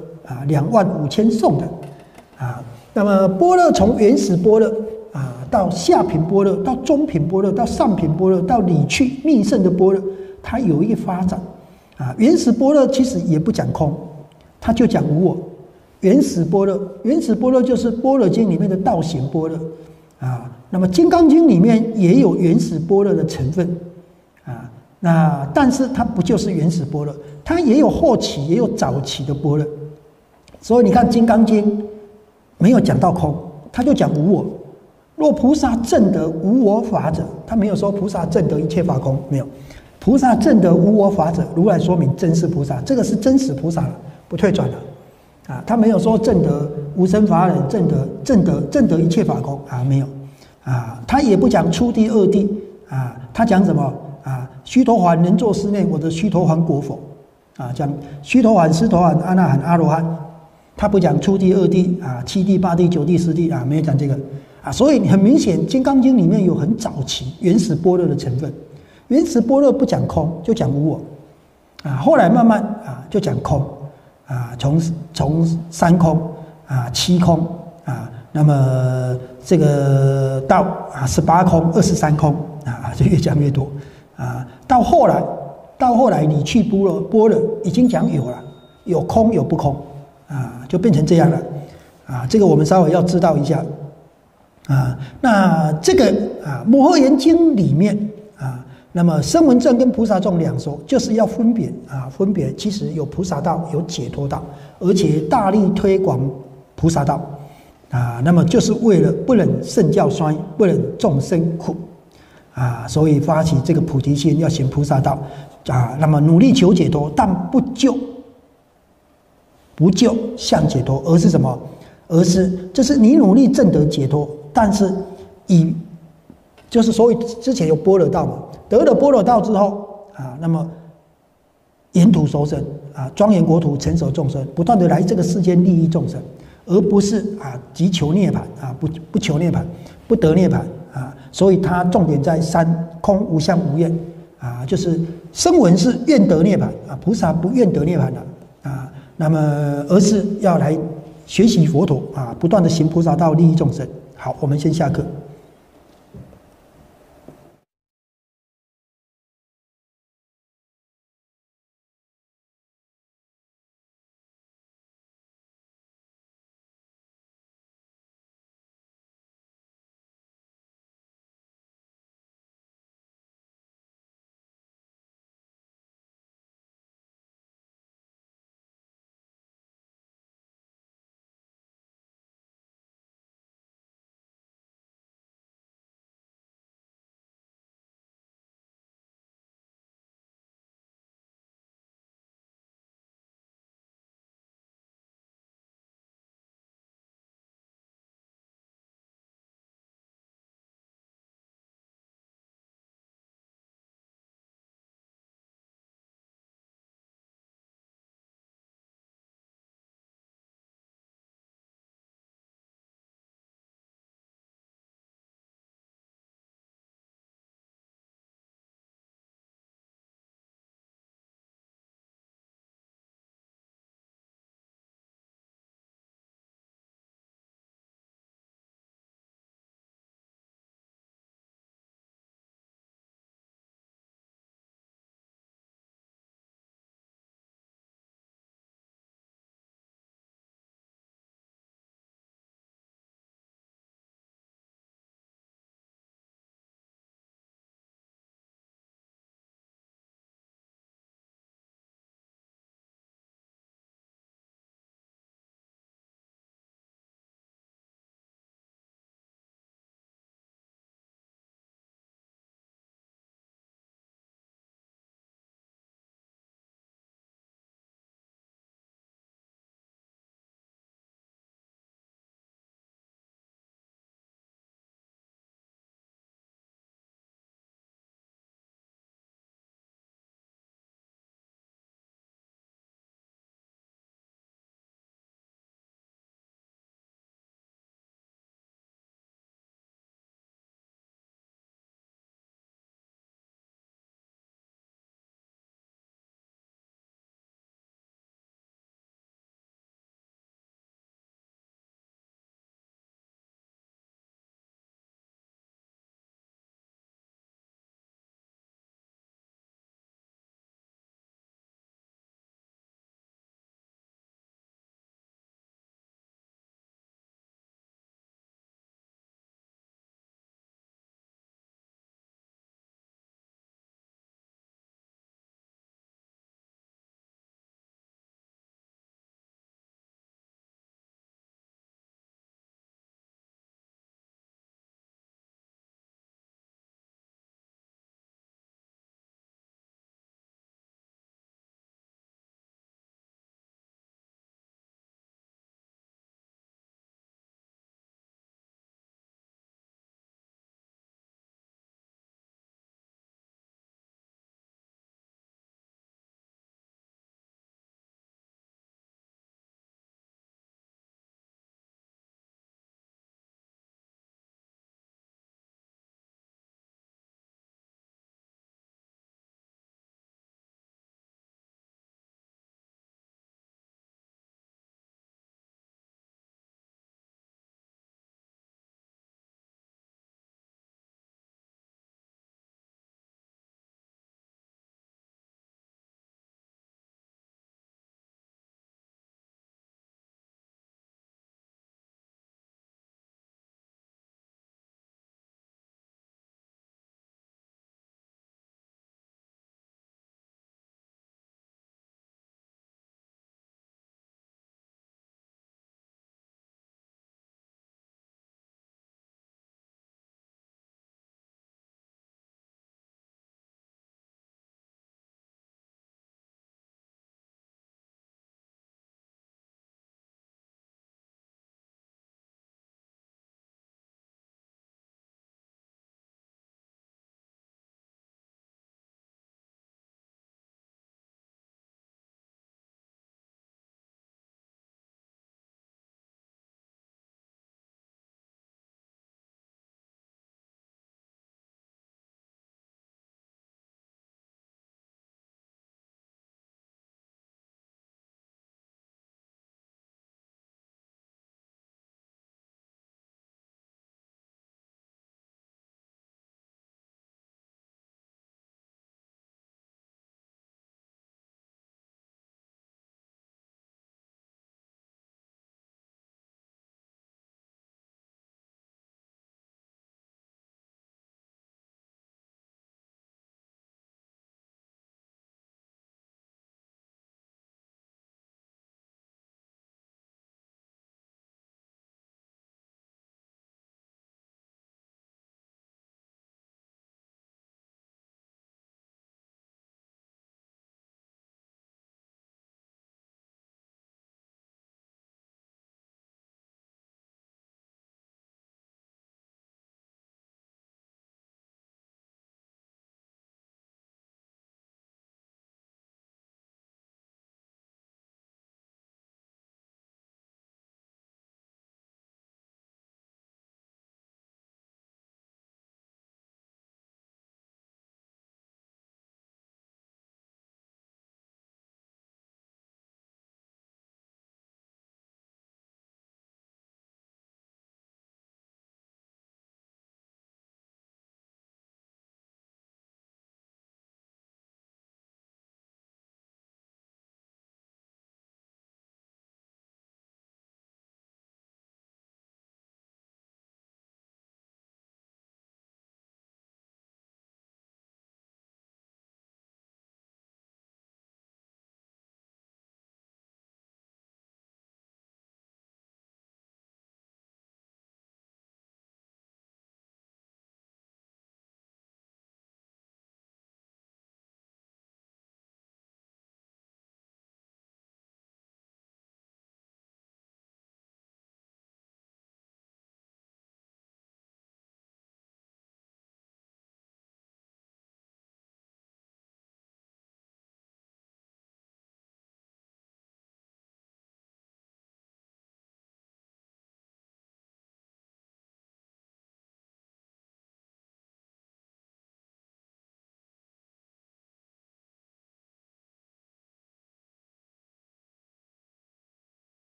25000颂的那么般若从原始般若到下品般若，到中品般若，到上品般若，到理趣密乘的般若，它有一个发展原始般若其实也不讲空，它就讲无我。原始般若就是般若经里面的道行般若那么金刚经里面也有原始般若的成分那但是它不就是原始般若，它也有后期也有早期的般若。所以你看《金刚经》没有讲到空，他就讲无我。若菩萨证得无我法者，他没有说菩萨证得一切法空，没有。菩萨证得无我法者，如来说明真是菩萨，这个是真实菩萨了，不退转了他没有说证得无生法忍，证得一切法空没有他也不讲初地二地他讲什么须陀洹能作是念，我的须陀洹果否讲须陀洹、斯陀洹、阿那含、阿罗汉。他不讲初地、二地七地、八地、九地、十地没有讲这个所以很明显，《金刚经》里面有很早期原始般若的成分。原始般若不讲空，就讲无我后来慢慢就讲空从三空七空那么这个到18空、23空就越讲越多到后来你去般若已经讲有了，有空有不空就变成这样了这个我们稍微要知道一下那这个摩诃言经里面那么声闻乘跟菩萨众两说，就是要分别其实有菩萨道，有解脱道，而且大力推广菩萨道那么就是为了不忍圣教衰，不忍众生苦所以发起这个菩提心，要行菩萨道那么努力求解脱，但不救向解脱，而是什么？而是就是你努力证得解脱，但是就是所以之前有般若道嘛，得了般若道之后那么沿途受生庄严国土，成熟众生，不断的来这个世间利益众生，而不是急求涅槃不求涅槃，不得涅槃所以它重点在三空无相无愿就是声闻是愿得涅槃菩萨不愿得涅槃的那么而是要来学习佛陀不断的行菩萨道，利益众生。好，我们先下课。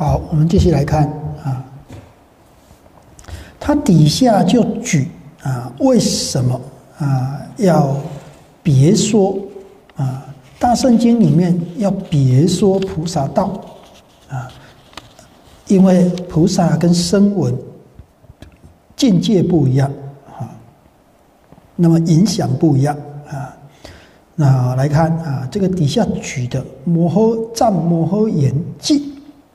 好，我们继续来看啊，他底下就举啊，为什么啊要别说啊？大圣经里面要别说菩萨道啊，因为菩萨跟声闻境界不一样啊，那么影响不一样啊。那来看啊，这个底下举的摩诃赞摩诃言记，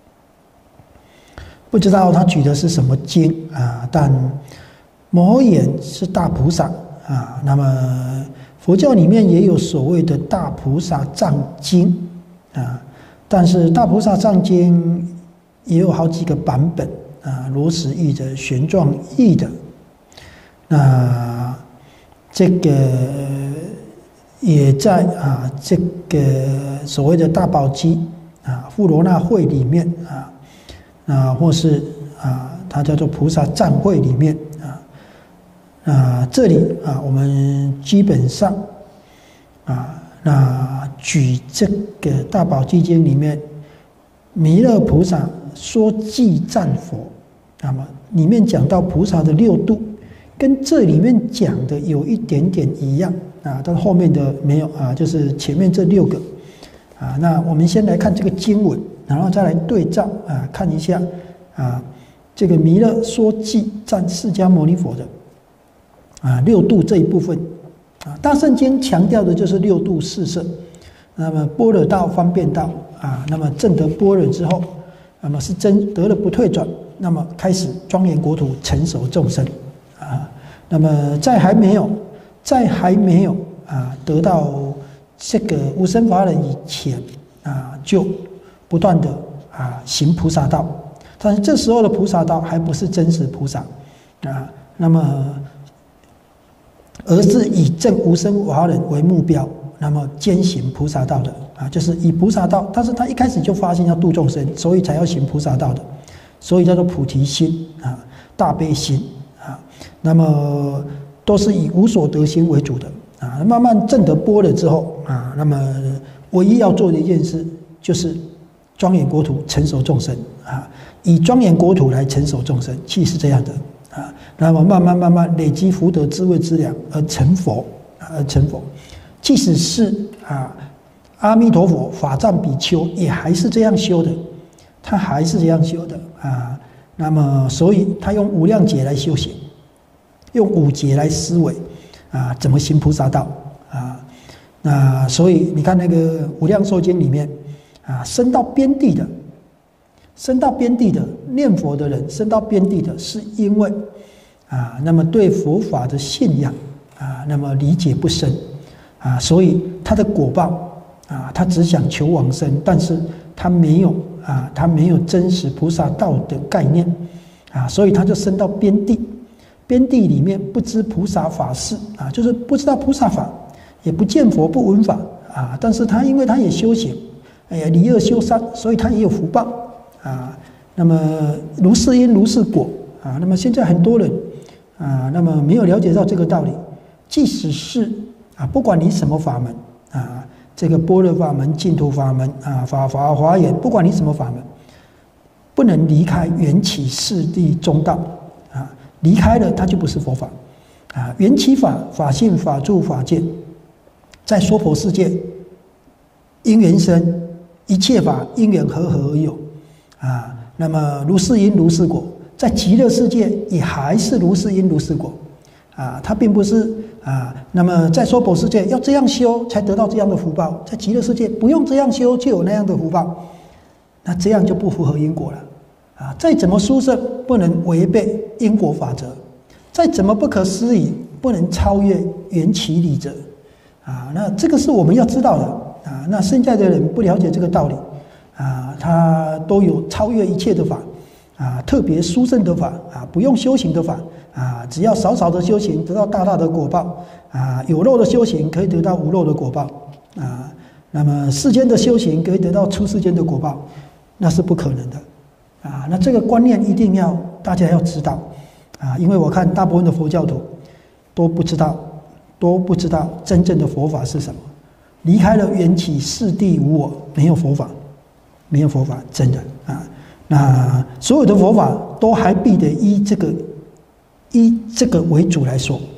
不知道他举的是什么经啊？但摩诃言是大菩萨啊。那么佛教里面也有所谓的大菩萨藏经啊，但是大菩萨藏经也有好几个版本啊，罗什译的、玄奘译的。那这个也在啊这个所谓的大宝积啊富罗那会里面啊，或是啊它叫做菩萨赞会里面这里啊我们基本上啊那举这个大宝积经里面弥勒菩萨说偈赞佛，那么里面讲到菩萨的六度，跟这里面讲的有一点点一样啊，但后面的没有啊，就是前面这6个啊。那我们先来看这个经文，然后再来对照啊，看一下啊，这个弥勒说偈赞释迦牟尼佛的啊六度这一部分啊。大圣经强调的就是六度四摄，那么般若道、方便道啊，那么证得般若之后，那么是真得了不退转，那么开始庄严国土，成熟众生啊。那么在还没有啊得到这个无生法忍以前啊，就不断的啊行菩萨道，但是这时候的菩萨道还不是真实菩萨啊，那么而是以证无生法忍为目标，那么兼行菩萨道的啊，就是以菩萨道，但是他一开始就发现要度众生，所以才要行菩萨道的，所以叫做菩提心啊，大悲心啊，那么都是以无所得心为主的啊。慢慢证得般若之后啊，那么唯一要做的一件事就是庄严国土，成熟众生啊，以庄严国土来成熟众生，其实是这样的啊。那么慢慢累积福德智慧资粮而成佛，即使是啊阿弥陀佛法藏比丘也还是这样修的，他还是这样修的啊。那么所以他用无量劫来修行，用5劫来思维啊，怎么行菩萨道啊？那所以你看那个无量寿经里面啊，升到边地的念佛的人，升到边地的是因为啊，那么对佛法的信仰啊，那么理解不深啊，所以他的果报啊，他只想求往生，但是他没有真实菩萨道的概念啊，所以他就升到边地。边地里面不知菩萨法事啊，就是不知道菩萨法，也不见佛，不闻法啊。但是他因为他也修行，离恶修善，所以他也有福报啊。那么如是因如是果啊。那么现在很多人啊，那么没有了解到这个道理，即使是啊，不管你什么法门啊，这个般若法门、净土法门啊、华严，不管你什么法门，不能离开缘起四谛中道。离开了，它就不是佛法啊！缘起法、法性、法住、法界，在娑婆世界因缘生，一切法因缘和合而有啊。那么如是因如是果，在极乐世界也还是如是因如是果啊。它并不是啊。那么在娑婆世界要这样修才得到这样的福报，在极乐世界不用这样修就有那样的福报，那这样就不符合因果了。啊，再怎么殊胜，不能违背因果法则；再怎么不可思议，不能超越缘起理则。啊，那这个是我们要知道的啊。那现在的人不了解这个道理啊，他都有超越一切的法啊，特别殊胜的法啊，不用修行的法啊，只要少少的修行得到大大的果报啊，有漏的修行可以得到无漏的果报啊。那么世间的修行可以得到出世间的果报，那是不可能的。啊，那这个观念一定要大家要知道啊，因为我看大部分的佛教徒都不知道真正的佛法是什么，离开了缘起四谛无我，没有佛法，真的啊。 那所有的佛法都还必得依这个为主来说。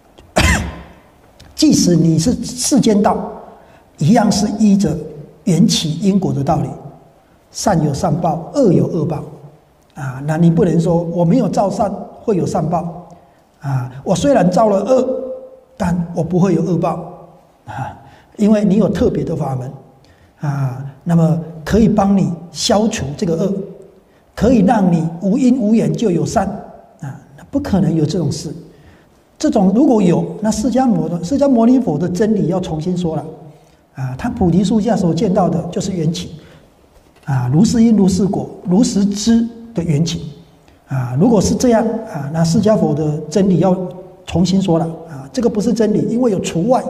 即使你是世间道，一样是依着缘起因果的道理，善有善报，恶有恶报啊。那你不能说我没有造善会有善报啊，我虽然造了恶，但我不会有恶报啊，因为你有特别的法门啊，那么可以帮你消除这个恶，可以让你无因无缘就有善啊，不可能有这种事。这种如果有，那释迦牟尼佛的真理要重新说了啊，他菩提树下所见到的就是缘起啊，如是因如是果，如是知的缘起啊。如果是这样啊，那释迦佛的真理要重新说了啊，这个不是真理，因为有除外，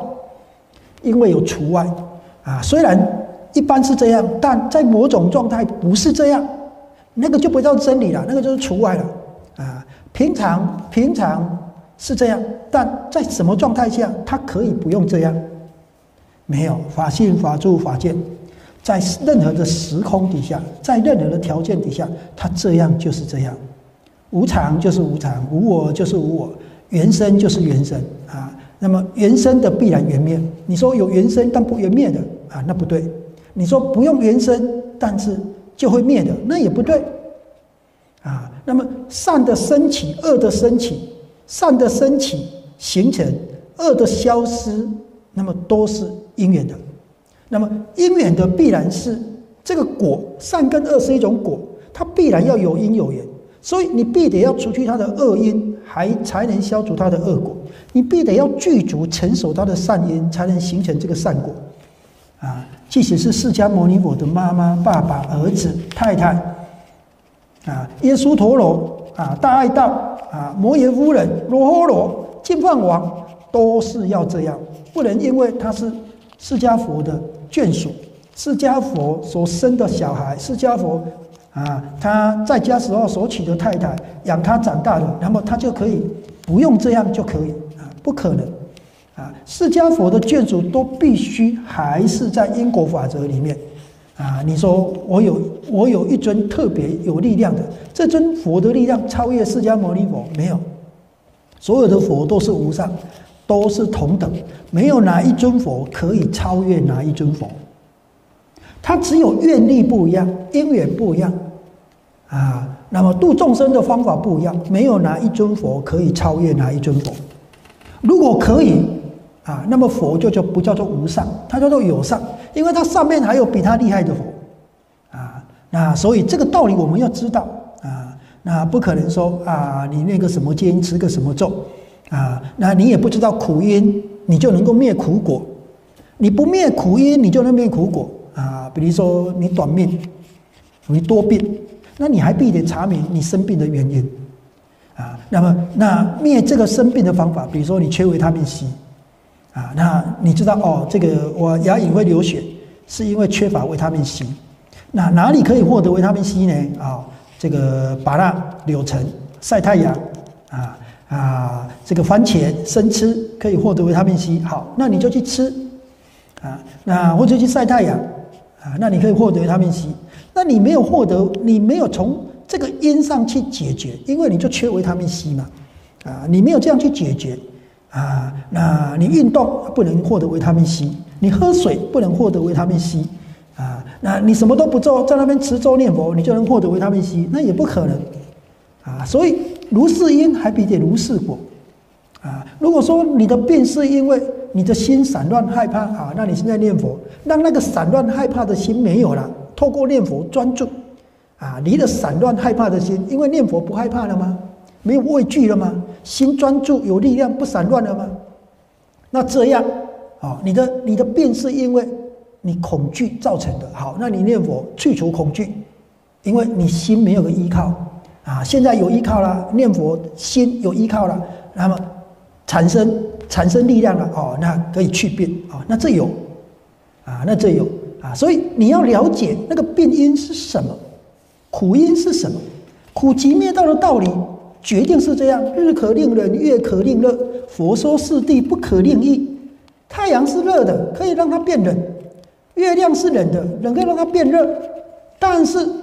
啊。虽然一般是这样，但在某种状态不是这样，那个就不叫真理了，那个就是除外了啊。平常是这样，但在什么状态下它可以不用这样？没有，法性法住法见，在任何的时空底下，在任何的条件底下，它这样就是这样。无常就是无常，无我就是无我，缘生就是缘生啊。那么缘生的必然缘灭，你说有缘生但不缘灭的啊，那不对。你说不用缘生，但是就会灭的，那也不对啊。那么善的升起，恶的升起，善的升起形成，恶的消失，那么都是因缘的。那么因缘的必然是这个果，善跟恶是一种果，它必然要有因有缘，所以你必得要除去它的恶因，才能消除它的恶果。你必得要具足成熟它的善因，才能形成这个善果啊。即使是释迦牟尼佛的妈妈、爸爸、儿子、太太啊，耶输陀罗啊，大爱道啊，摩耶夫人、罗诃罗、净饭王，都是要这样，不能因为他是释迦佛的眷属，释迦佛所生的小孩，释迦佛啊，他在家时候所娶的太太，养他长大的，那么他就可以不用这样就可以啊？不可能啊！释迦佛的眷属都必须还是在因果法则里面啊！你说我有一尊特别有力量的，这尊佛的力量超越释迦牟尼佛没有？所有的佛都是无上，都是同等，没有哪一尊佛可以超越哪一尊佛。它只有愿力不一样，因缘不一样啊。那么度众生的方法不一样，没有哪一尊佛可以超越哪一尊佛。如果可以啊，那么佛就不叫做无上，它叫做有上，因为它上面还有比它厉害的佛啊。那所以这个道理我们要知道啊。那不可能说啊，你那个什么经持个什么咒啊，那你也不知道苦因，你就能够灭苦果。你不灭苦因，你就能灭苦果啊。比如说你短命，你多病，那你还必得查明你生病的原因啊。那灭这个生病的方法，比如说你缺维他命 C 啊，那你知道哦，这个我牙龈会流血，是因为缺乏维他命 C。那哪里可以获得维他命 C 呢？啊，这个芭乐、柳橙、晒太阳这个番茄生吃可以获得维他命 C。好，那你就去吃啊，那或者去晒太阳啊，那你可以获得维他命 C。那你没有获得，你没有从这个因上去解决，因为你就缺维他命 C 嘛啊，你没有这样去解决啊。那你运动不能获得维他命 C， 你喝水不能获得维他命 C。啊，那你什么都不做，在那边持咒念佛，你就能获得维他命 C？ 那也不可能啊！所以如是因还比得如是果啊！如果说你的病是因为你的心散乱害怕啊，那你现在念佛，让那个散乱害怕的心没有了，透过念佛专注啊，离了散乱害怕的心，因为念佛不害怕了吗？没有畏惧了吗？心专注有力量，不散乱了吗？那这样啊，你的病是因为你恐惧造成的。好，那你念佛去除恐惧，因为你心没有个依靠啊。现在有依靠了，念佛心有依靠了，那么产生力量了哦，那可以去病啊。那这有啊，那这有啊。所以你要了解那个病因是什么，苦因是什么，苦集灭道的道理决定是这样。日可令人，月可令热。佛说四谛不可令异。太阳是热的，可以让它变冷。月亮是冷的，冷可以让它变热，但是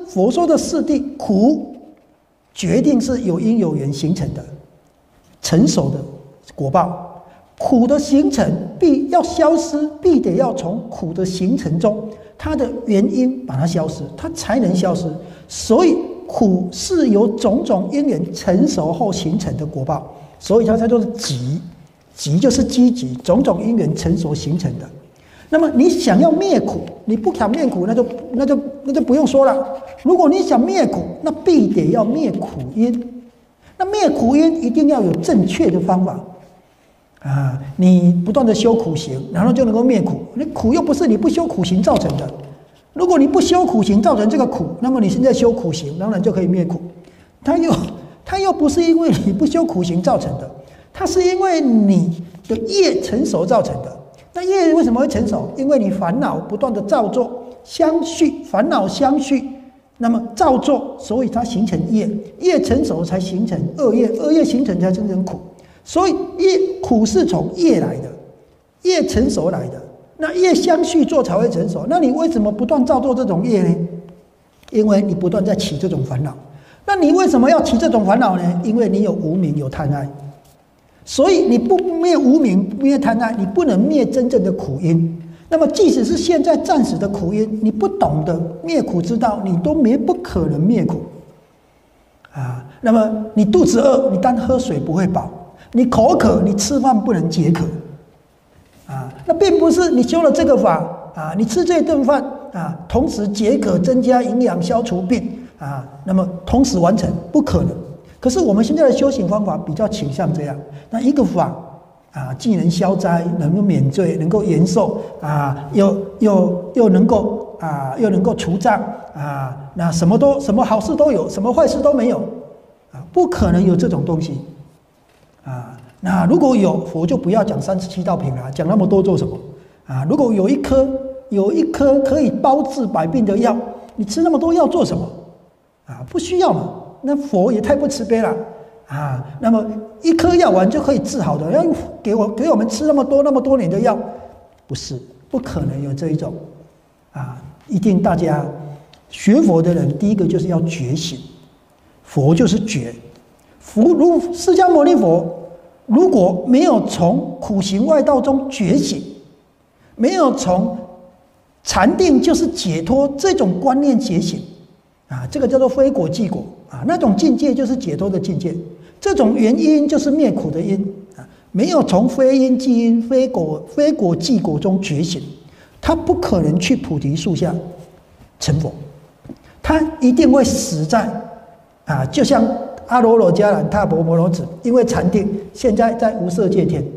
佛说的四谛，苦决定是有因有缘形成的成熟的果报。苦的形成必要消失，必得要从苦的形成中，它的原因把它消失，它才能消失。所以苦是由种种因缘成熟后形成的果报，所以它叫做集。集就是积极，种种因缘成熟形成的。那么你想要灭苦，你不想灭苦，那就不用说了。如果你想灭苦，那必得要灭苦因。那灭苦因一定要有正确的方法。你不断的修苦行，然后就能够灭苦。那苦又不是你不修苦行造成的。如果你不修苦行造成这个苦，那么你现在修苦行，当然就可以灭苦。它又不是因为你不修苦行造成的，它是因为你的业成熟造成的。那业为什么会成熟？因为你烦恼不断的造作相续，烦恼相续，那么造作，所以它形成业，业成熟才形成恶业，恶业形成才形成苦。所以苦是从业来的，业成熟来的，那业相续做才会成熟。那你为什么不断造作这种业呢？因为你不断在起这种烦恼。那你为什么要起这种烦恼呢？因为你有无明，有贪爱。所以你不灭无明，不灭贪爱，你不能灭真正的苦因。那么即使是现在暂时的苦因，你不懂得灭苦之道，你都不可能灭苦。那么你肚子饿，你单喝水不会饱。你口渴，你吃饭不能解渴，那并不是你修了这个法你吃这顿饭同时解渴、增加营养、消除病那么同时完成，不可能。可是我们现在的修行方法比较倾向这样，那一个法既能消灾，能够免罪，能够延寿又能够除障那什么好事都有，什么坏事都没有不可能有这种东西。那如果有，佛就不要讲37道品了，讲那么多做什么如果有一颗可以包治百病的药，你吃那么多药做什么不需要嘛。那佛也太不慈悲了那么一颗药丸就可以治好的，要给我们吃那么多年的药，不可能有这一种一定大家学佛的人，第一个就是要觉醒，佛就是觉。如释迦牟尼佛如果没有从苦行外道中觉醒，没有从禅定就是解脱这种观念觉醒这个叫做非果即果那种境界就是解脱的境界，这种原因就是灭苦的因没有从非因即因、非果即果中觉醒，他不可能去菩提树下成佛，他一定会死在就像阿罗罗迦兰、塔婆摩罗子，因为禅定，现在在无色界天，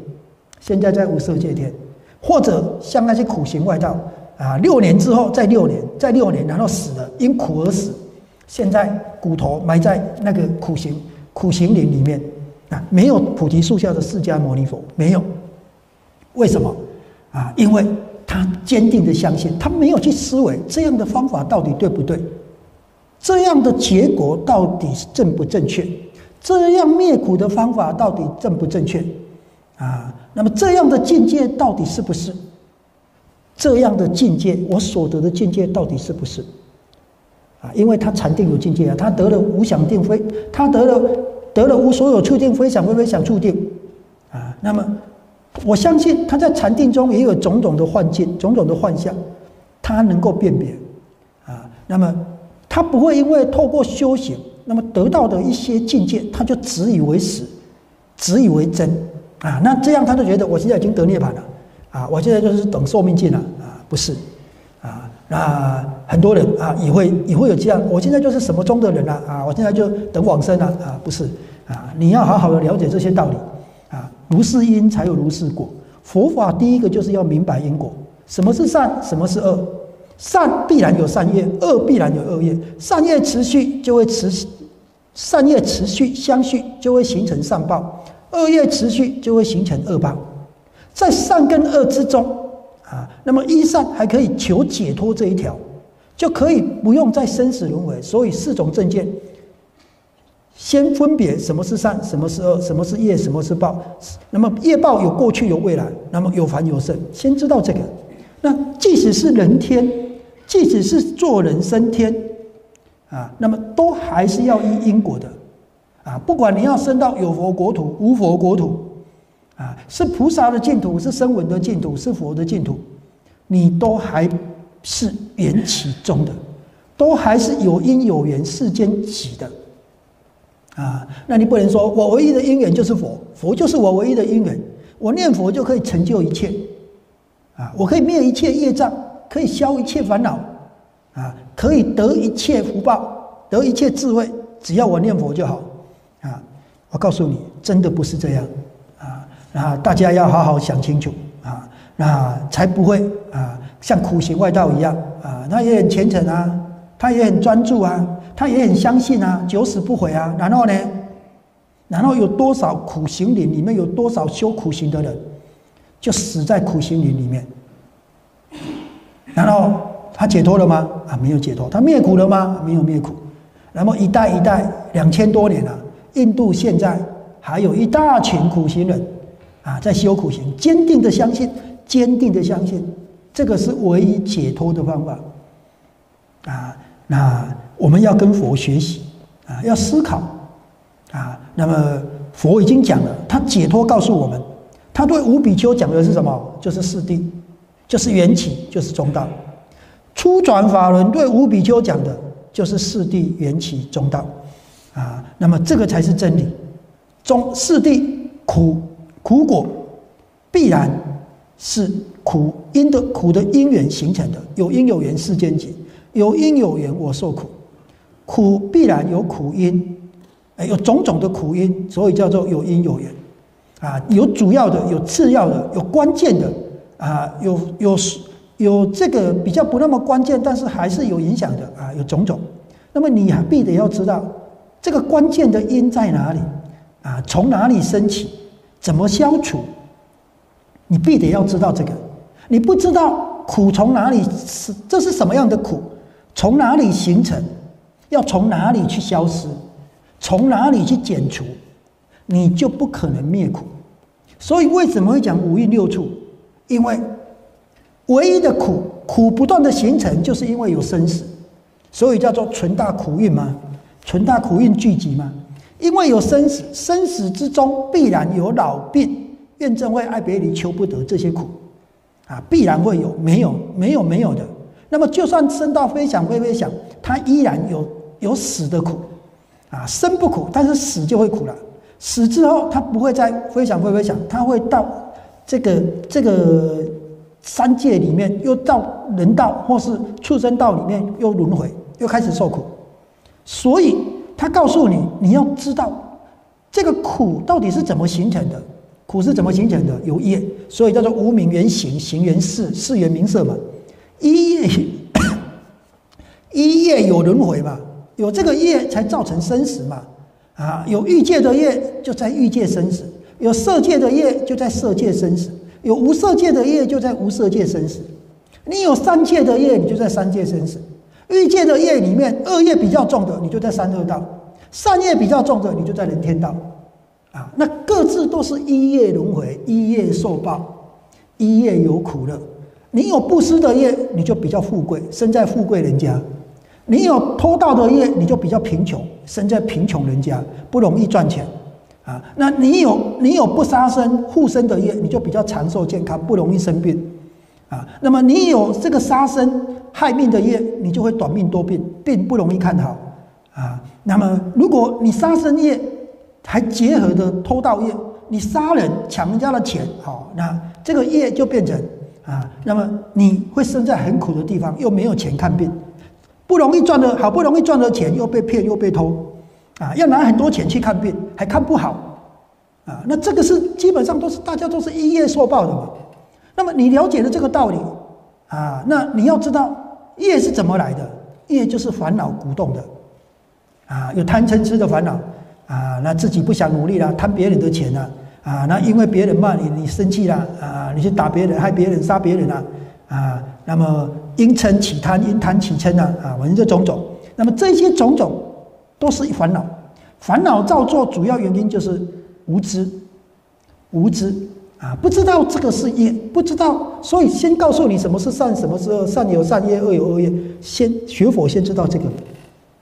或者像那些苦行外道6年之后再6年，然后死了，因苦而死，现在骨头埋在那个苦行林里面没有菩提树下的释迦牟尼佛，没有。为什么因为他坚定的相信，他没有去思维这样的方法到底对不对，这样的结果到底正不正确，这样灭苦的方法到底正不正确那么这样的境界到底是不是，这样的境界我所得的境界到底是不是因为他禅定有境界他得了无想定他得了无所有处定、非想非想处定那么我相信他在禅定中也有种种的幻境、种种的幻象，他能够辨别那么他不会因为透过修行，那么得到的一些境界，他就执以为实，执以为真那这样他就觉得我现在已经得涅槃了我现在就是等寿命尽了不是那很多人也会有这样，我现在就是什么中的人了我现在就等往生了不是你要好好的了解这些道理如是因才有如是果。佛法第一个就是要明白因果，什么是善，什么是恶。善必然有善业，恶必然有恶业。善业持续相续，就会形成善报；恶业持续就会形成恶报。在善跟恶之中那么依善还可以求解脱这一条，就可以不用再生死轮回。所以4种正见，先分别什么是善，什么是恶，什么是业，什么是报。那么业报有过去有未来，那么有凡有圣，先知道这个。那即使是人天，即使是做人升天那么都还是要依因果的不管你要升到有佛国土、无佛国土是菩萨的净土、是声闻的净土、是佛的净土，你都还是缘起中的，都还是有因有缘世间起的那你不能说我唯一的因缘就是佛，佛就是我唯一的因缘，我念佛就可以成就一切我可以灭一切业障，可以消一切烦恼可以得一切福报，得一切智慧，只要我念佛就好我告诉你，真的不是这样大家要好好想清楚那才不会像苦行外道一样他也很虔诚他也很专注他也很相信九死不悔然后呢，然后有多少苦行林里面有多少修苦行的人就死在苦行林里面，然后他解脱了吗？没有解脱。他灭苦了吗？没有灭苦。然后一代一代2000多年印度现在还有一大群苦行人在修苦行，坚定的相信，这个是唯一解脱的方法那我们要跟佛学习要思考那么佛已经讲了，他解脱告诉我们，他对五比丘讲的是什么？就是四谛，就是缘起，就是中道。初转法轮对五比丘讲的就是四谛、缘起、中道那么这个才是真理。四谛苦果必然是苦的因缘形成的，有因有缘世间集，有因有缘我受苦，苦必然有苦因有种种的苦因，所以叫做有因有缘有主要的，有次要的，有关键的有这个比较不那么关键，但是还是有影响的有种种。那么你必得要知道这个关键的因在哪里从哪里升起，怎么消除，你必得要知道这个。你不知道苦从哪里，这是什么样的苦，从哪里形成，要从哪里去消失，从哪里去减除，你就不可能灭苦。所以为什么会讲五蕴六处？因为唯一的苦不断的形成，就是因为有生死，所以叫做纯大苦蕴嘛，纯大苦蕴聚集嘛。因为有生死，生死之中必然有老病、怨憎会、爱别离、求不得这些苦必然会有，没有的。那么就算生到非想非非想，它依然有死的苦生不苦，但是死就会苦了。死之后，它不会再非想非非想，它会到这个三界里面，又到人道或是畜生道里面又轮回，又开始受苦。所以他告诉你，你要知道这个苦到底是怎么形成的。苦是怎么形成的？有业，所以叫做无明缘行，行缘事，事缘名色嘛。一业有轮回嘛，有这个业才造成生死嘛。有欲界的业就在欲界生死，有色界的业就在色界生死，有无色界的业就在无色界生死。你有三界的业，你就在三界生死。欲界的业里面，恶业比较重的，你就在三恶道；善业比较重的，你就在人天道。那各自都是一业轮回，一业受报，一业有苦乐。你有布施的业，你就比较富贵，生在富贵人家；你有偷盗的业，你就比较贫穷，生在贫穷人家，不容易赚钱。那你有不杀生护身的业，你就比较长寿健康，不容易生病。那么你有这个杀生害命的业，你就会短命多病，病不容易看好。那么如果你杀生业还结合的偷盗业，你杀人抢人家的钱，那这个业就变成那么你会生在很苦的地方，又没有钱看病，好不容易赚的钱又被骗又被偷，要拿很多钱去看病还看不好，那这个是基本上大家都是一业受报的嘛。那么你了解了这个道理那你要知道业是怎么来的，业就是烦恼鼓动的有贪嗔痴的烦恼那自己不想努力了，贪别人的钱了那因为别人骂你，你生气了你去打别人，害别人，杀别人了那么因嗔起贪，因贪起嗔反正这种种，那么这些种种都是烦恼。烦恼造作主要原因就是无知，不知道这个是业，不知道，所以先告诉你什么是善，什么是恶，善有善业，恶有恶业。学佛先知道这个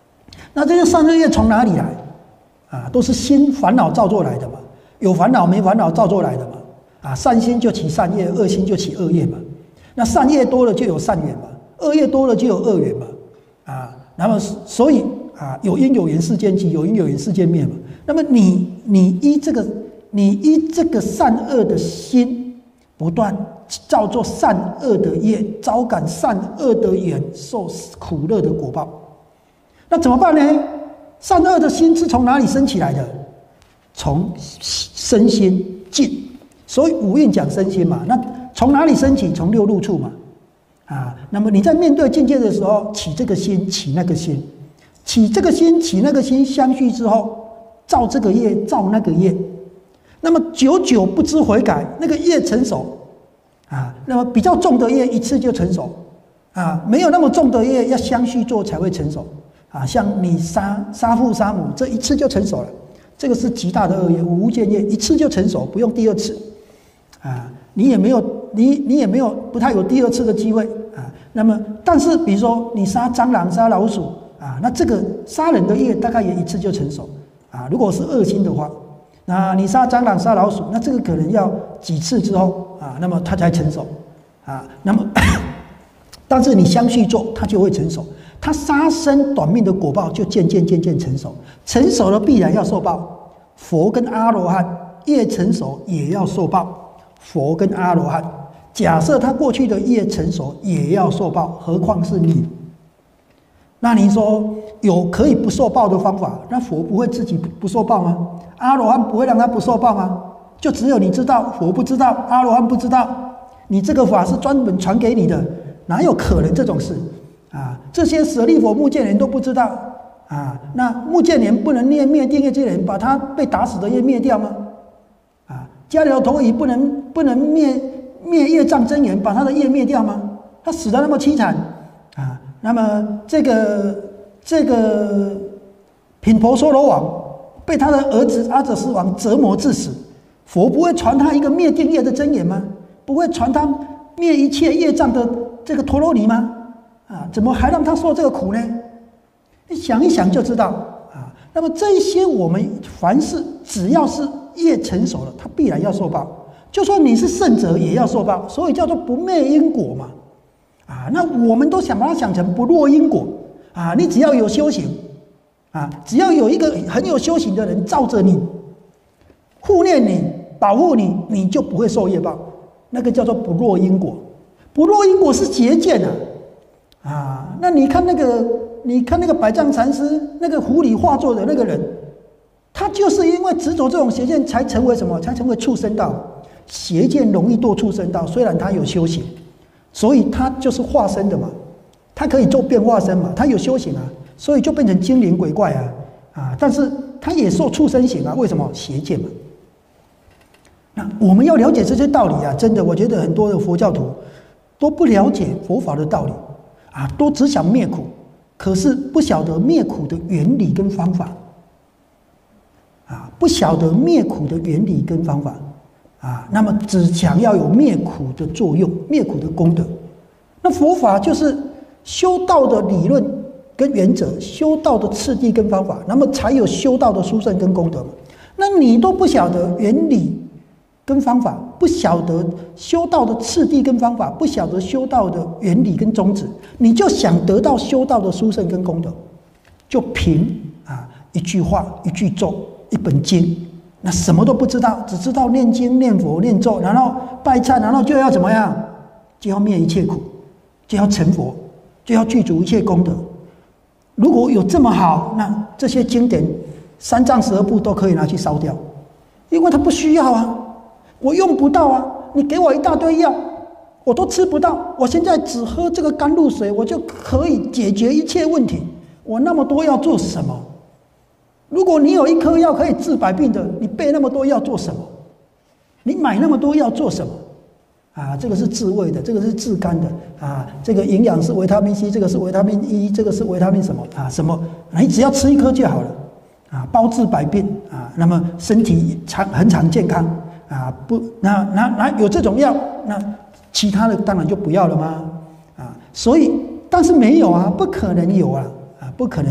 那这些善恶业从哪里来？啊，都是心烦恼造作来的嘛。有烦恼没烦恼造作来的嘛。啊，善心就起善业，恶心就起恶业嘛。那善业多了就有善缘嘛，恶业多了就有恶缘嘛。啊，那么所以啊，有因有缘世间起，有因有缘世间灭嘛。那么你依这个善恶的心，不断造作善恶的业，招感善恶的缘，受苦乐的果报。那怎么办呢？善恶的心是从哪里生起来的？从身心境。所以五蕴讲身心嘛，那从哪里生起？从六入处嘛。啊，那么你在面对境界的时候，起这个心，起那个心，起这个心，起那个心，相续之后，造这个业，造那个业。那么久久不知悔改，那个业成熟。啊，那么比较重的业一次就成熟。啊，没有那么重的业要相续做才会成熟。啊，像你杀父杀母，这一次就成熟了。这个是极大的恶业，无间业，一次就成熟，不用第二次。啊，你也没有不太有第二次的机会啊。那么，但是比如说你杀蟑螂、杀老鼠啊，那这个杀人的业大概也一次就成熟啊。如果是恶心的话，那你杀蟑螂、杀老鼠，那这个可能要几次之后啊，那么它才成熟啊。那么，但是你相续做，它就会成熟。它杀生短命的果报就渐渐成熟，成熟了必然要受报。佛跟阿罗汉业成熟也要受报。佛跟阿罗汉，假设他过去的业成熟，也要受报，何况是你？那你说有可以不受报的方法？那佛不会自己不受报吗？阿罗汉不会让他不受报吗？就只有你知道，佛不知道，阿罗汉不知道。你这个法是专门传给你的，哪有可能这种事啊？这些舍利弗、目犍连都不知道啊。那目犍连不能念灭定业之人，把他被打死的业灭掉吗？迦留陀夷不能灭业障真言，把他的业灭掉吗？他死得那么凄惨啊！那么这个频婆娑罗王被他的儿子阿阇斯王折磨致死，佛不会传他一个灭定业的真言吗？不会传他灭一切业障的这个陀罗尼吗？啊，怎么还让他受这个苦呢？你想一想就知道啊。那么这些我们凡事只要是业成熟了，他必然要受报。就说你是圣者，也要受报，所以叫做不灭因果嘛。啊，那我们都想把它想成不落因果啊。你只要有修行啊，只要有一个很有修行的人罩着你，护念你，保护你，你就不会受业报。那个叫做不落因果。不落因果是邪见啊。那你看那个百丈禅师，那个狐狸化作的那个人。他就是因为执着这种邪见，才成为什么？才成为畜生道。邪见容易堕畜生道，虽然他有修行，所以他就是化身的嘛，他可以做变化身嘛，他有修行啊，所以就变成精灵鬼怪啊，但是他也受畜生刑啊，为什么？邪见嘛。那我们要了解这些道理啊，真的，我觉得很多的佛教徒都不了解佛法的道理啊，都只想灭苦，可是不晓得灭苦的原理跟方法。不晓得灭苦的原理跟方法啊，那么只想要有灭苦的作用、灭苦的功德。那佛法就是修道的理论跟原则，修道的次第跟方法，那么才有修道的殊胜跟功德嘛。那你都不晓得原理跟方法，不晓得修道的次第跟方法，不晓得修道的原理跟宗旨，你就想得到修道的殊胜跟功德，就凭一句话、一句咒。一本经，那什么都不知道，只知道念经、念佛、念咒，然后拜忏，然后就要怎么样？就要灭一切苦，就要成佛，就要具足一切功德。如果有这么好，那这些经典3藏12部都可以拿去烧掉，因为它不需要啊，我用不到啊。你给我一大堆药，我都吃不到，我现在只喝这个甘露水，我就可以解决一切问题。我那么多药做什么？如果你有一颗药可以治百病的，你备那么多药做什么？你买那么多药做什么？这个是治胃的，这个是治肝的这个营养是维他命 C， 这个是维他命 E， 这个是维他命什么什么？你只要吃一颗就好了包治百病那么身体很长健康不，那有这种药，那其他的当然就不要了吗？所以，但是没有不可能有不可能有。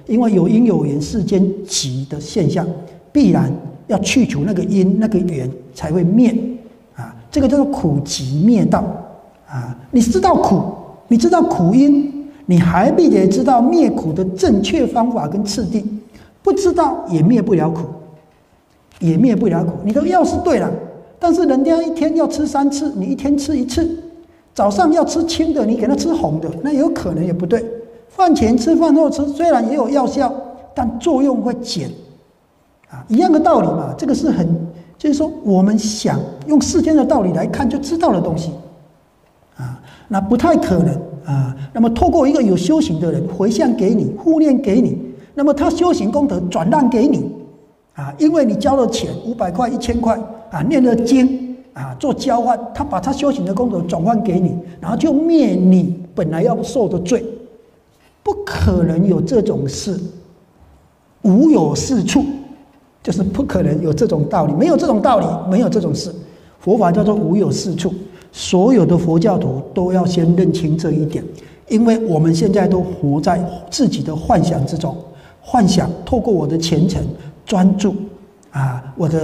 因为有因有缘，世间集的现象，必然要去除那个因那个缘，才会灭啊。这个叫做苦集灭道啊。你知道苦，你知道苦因，你还必得知道灭苦的正确方法跟次第。不知道也灭不了苦，也灭不了苦。你的药是对了，但是人家一天要吃3次，你一天吃1次。早上要吃清的，你给他吃红的，那有可能也不对。饭前吃，饭后吃，虽然也有药效，但作用会减啊，一样的道理嘛。这个是就是说我们想用世间的道理来看就知道的东西啊，那不太可能啊。那么透过一个有修行的人回向给你，护念给你，那么他修行功德转让给你啊，因为你交了钱500块、1000块啊，念了经。啊，做交换，他把他修行的功德转换给你，然后就灭你本来要受的罪，不可能有这种事，无有是处，就是不可能有这种道理，没有这种道理，没有这种事。佛法叫做无有是处，所有的佛教徒都要先认清这一点，因为我们现在都活在自己的幻想之中，幻想透过我的虔诚专注啊，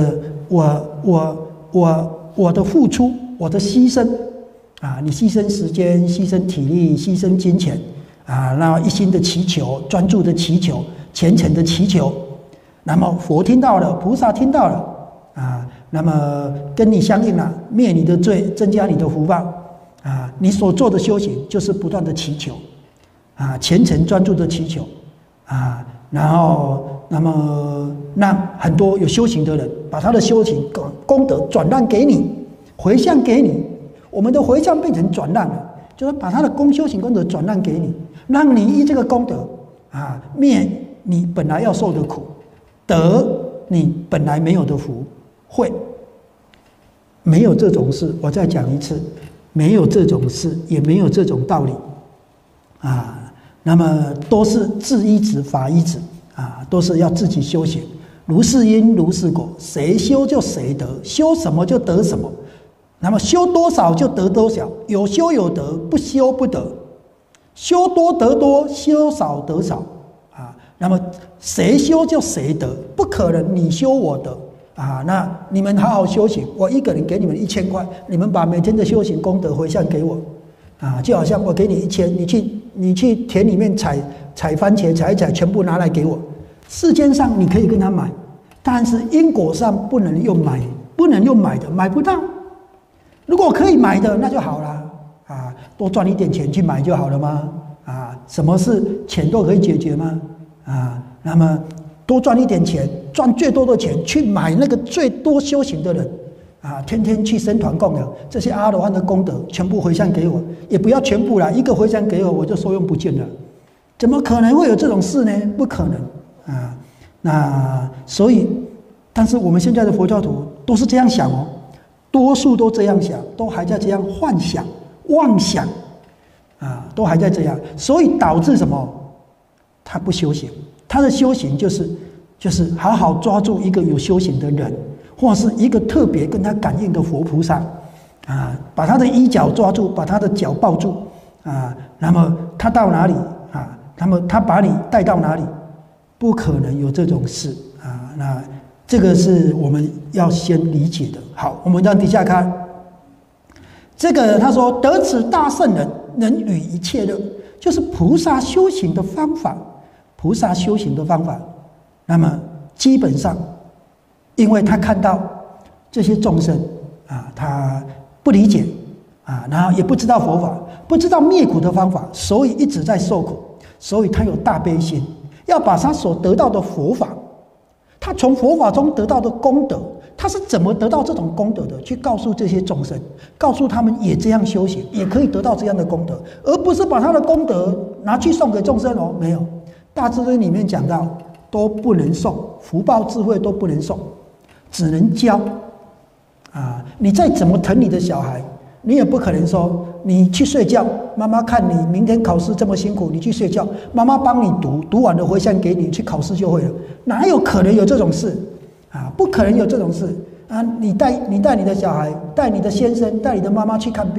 我的付出，我的牺牲啊，你牺牲时间，牺牲体力，牺牲金钱啊，那一心的祈求，专注的祈求，虔诚的祈求，那么佛听到了，菩萨听到了啊，那么跟你相应了，灭你的罪，增加你的福报啊，你所做的修行就是不断的祈求啊，虔诚专注的祈求啊，然后那么让很多有修行的人把他的修行功德转让给你，回向给你。我们的回向变成转让了，就是把他的修行功德转让给你，让你依这个功德啊，灭你本来要受的苦，得你本来没有的福慧。没有这种事，我再讲一次，没有这种事，也没有这种道理啊。那么都是自依止、法依止啊，都是要自己修行。如是因如是果，谁修就谁得，修什么就得什么。那么修多少就得多少，有修有得，不修不得。修多得多，修少得少啊。那么谁修就谁得，不可能你修我得啊。那你们好好修行，我一个人给你们1000块，你们把每天的修行功德回向给我啊，就好像我给你1000，你去田里面采番茄，采一采，全部拿来给我。世间上你可以跟他买，但是因果上不能用买，不能用买的，买不到。如果可以买的，那就好了啊，多赚一点钱去买就好了吗？啊，什么事钱都可以解决吗？啊，那么多赚一点钱，赚最多的钱去买那个最多修行的人啊，天天去僧团供养，这些阿罗汉的功德全部回向给我，也不要全部啦，一个回向给我，我就受用不尽了。怎么可能会有这种事呢？不可能啊！那所以，但是我们现在的佛教徒都是这样想哦，多数都这样想，都还在这样幻想、妄想啊，都还在这样，所以导致什么？他不修行，他的修行就是好好抓住一个有修行的人，或是一个特别跟他感应的佛菩萨啊，把他的衣角抓住，把他的脚抱住啊，那么他到哪里啊？那么他把你带到哪里？不可能有这种事啊！那这个是我们要先理解的。好，我们让底下看这个，他说得此大圣人，能与一切乐，就是菩萨修行的方法。菩萨修行的方法，那么基本上，因为他看到这些众生啊，他不理解啊，然后也不知道佛法，不知道灭苦的方法，所以一直在受苦，所以他有大悲心。要把他所得到的佛法，他从佛法中得到的功德，他是怎么得到这种功德的？去告诉这些众生，告诉他们也这样修行，也可以得到这样的功德，而不是把他的功德拿去送给众生哦。没有，大智慧里面讲到都不能送，福报智慧都不能送，只能教啊。你再怎么疼你的小孩，你也不可能说你去睡觉，妈妈看你明天考试这么辛苦，你去睡觉，妈妈帮你读，读完了回向给你，去考试就会了。哪有可能有这种事啊？不可能有这种事啊！你带你的小孩，带你的先生，带你的妈妈去看病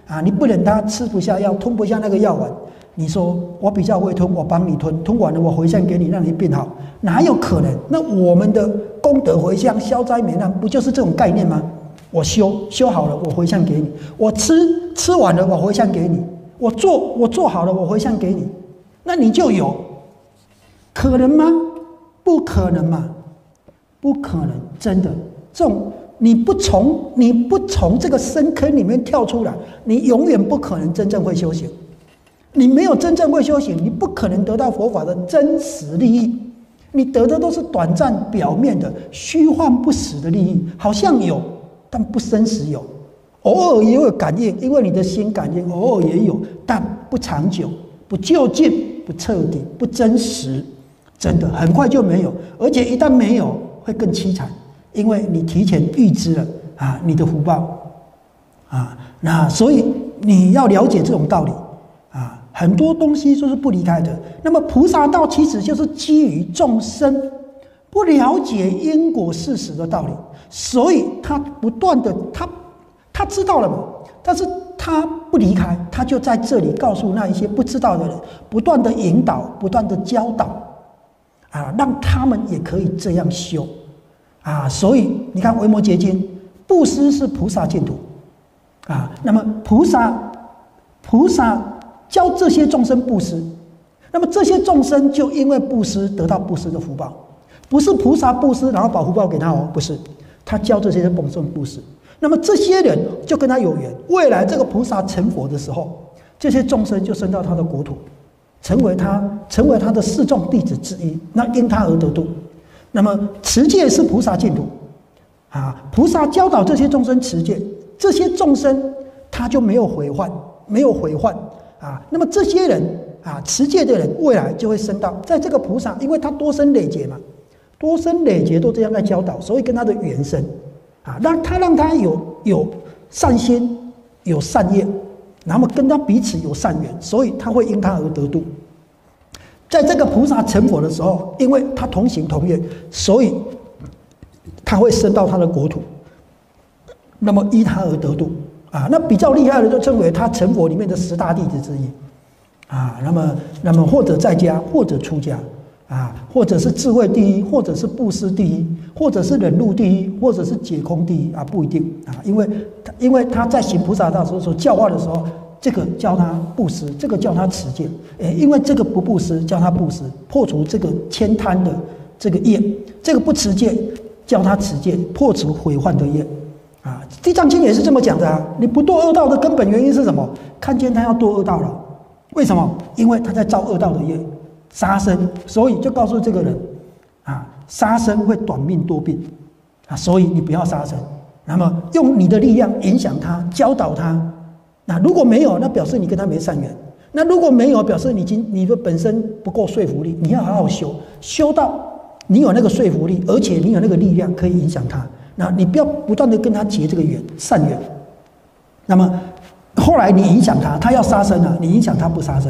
你不忍他吃不下药，吞不下那个药丸，你说我比较会吞，我帮你吞，吞完了我回向给你，让你变好，哪有可能？那我们的功德回向、消灾免难，不就是这种概念吗？我修好了，我回向给你；我吃完了，我回向给你；我做好了，我回向给你。那你就有，可能吗？不可能嘛，不可能，真的，这种你不从这个深坑里面跳出来，你永远不可能真正会修行。你没有真正会修行，你不可能得到佛法的真实利益。你得的都是短暂、表面的、虚幻不实的利益，好像有，但不真实有。偶尔也有感应，因为你的心感应，偶尔也有，但不长久、不究竟、不彻底、不真实。真的很快就没有，而且一旦没有，会更凄惨，因为你提前预知了你的福报那所以你要了解这种道理很多东西就是不离开的。那么菩萨道其实就是基于众生不了解因果事实的道理，所以他不断的他知道了嘛，但是他不离开，他就在这里告诉那一些不知道的人，不断的引导，不断的教导让他们也可以这样修所以你看维摩诘经，布施是菩萨净土那么菩萨教这些众生布施，那么这些众生就因为布施得到布施的福报，不是菩萨布施然后把福报给他不是，他教这些众生布施，那么这些人就跟他有缘，未来这个菩萨成佛的时候，这些众生就升到他的国土。成为他的四众弟子之一，那因他而得度。那么持戒是菩萨净土菩萨教导这些众生持戒，这些众生他就没有悔患那么这些人持戒的人未来就会升到在这个菩萨，因为他多生累劫嘛，多生累劫都这样在教导，所以跟他的缘生让他有善心有善业，然后跟他彼此有善缘，所以他会因他而得度。在这个菩萨成佛的时候，因为他同行同愿，所以他会升到他的国土，那么依他而得度那比较厉害的就称为他成佛里面的10大弟子之一那么或者在家，或者出家或者是智慧第一，或者是布施第一，或者是忍辱第一，或者是解空第一不一定因为他在行菩萨道所教化的时候，这个教他布施，这个教他持戒因为这个不布施教他布施，破除这个悭贪的这个业，这个不持戒教他持戒，破除毁患的业地藏经也是这么讲的你不堕恶道的根本原因是什么？看见他要堕恶道了，为什么？因为他在造恶道的业，杀生，所以就告诉这个人杀生会短命多病所以你不要杀生。那么用你的力量影响他，教导他。那如果没有，那表示你跟他没善缘。那如果没有，表示你的本身不够说服力，你要好好修到你有那个说服力，而且你有那个力量可以影响他。那你不要不断的跟他结这个缘，善缘。那么后来你影响他，他要杀生你影响他不杀生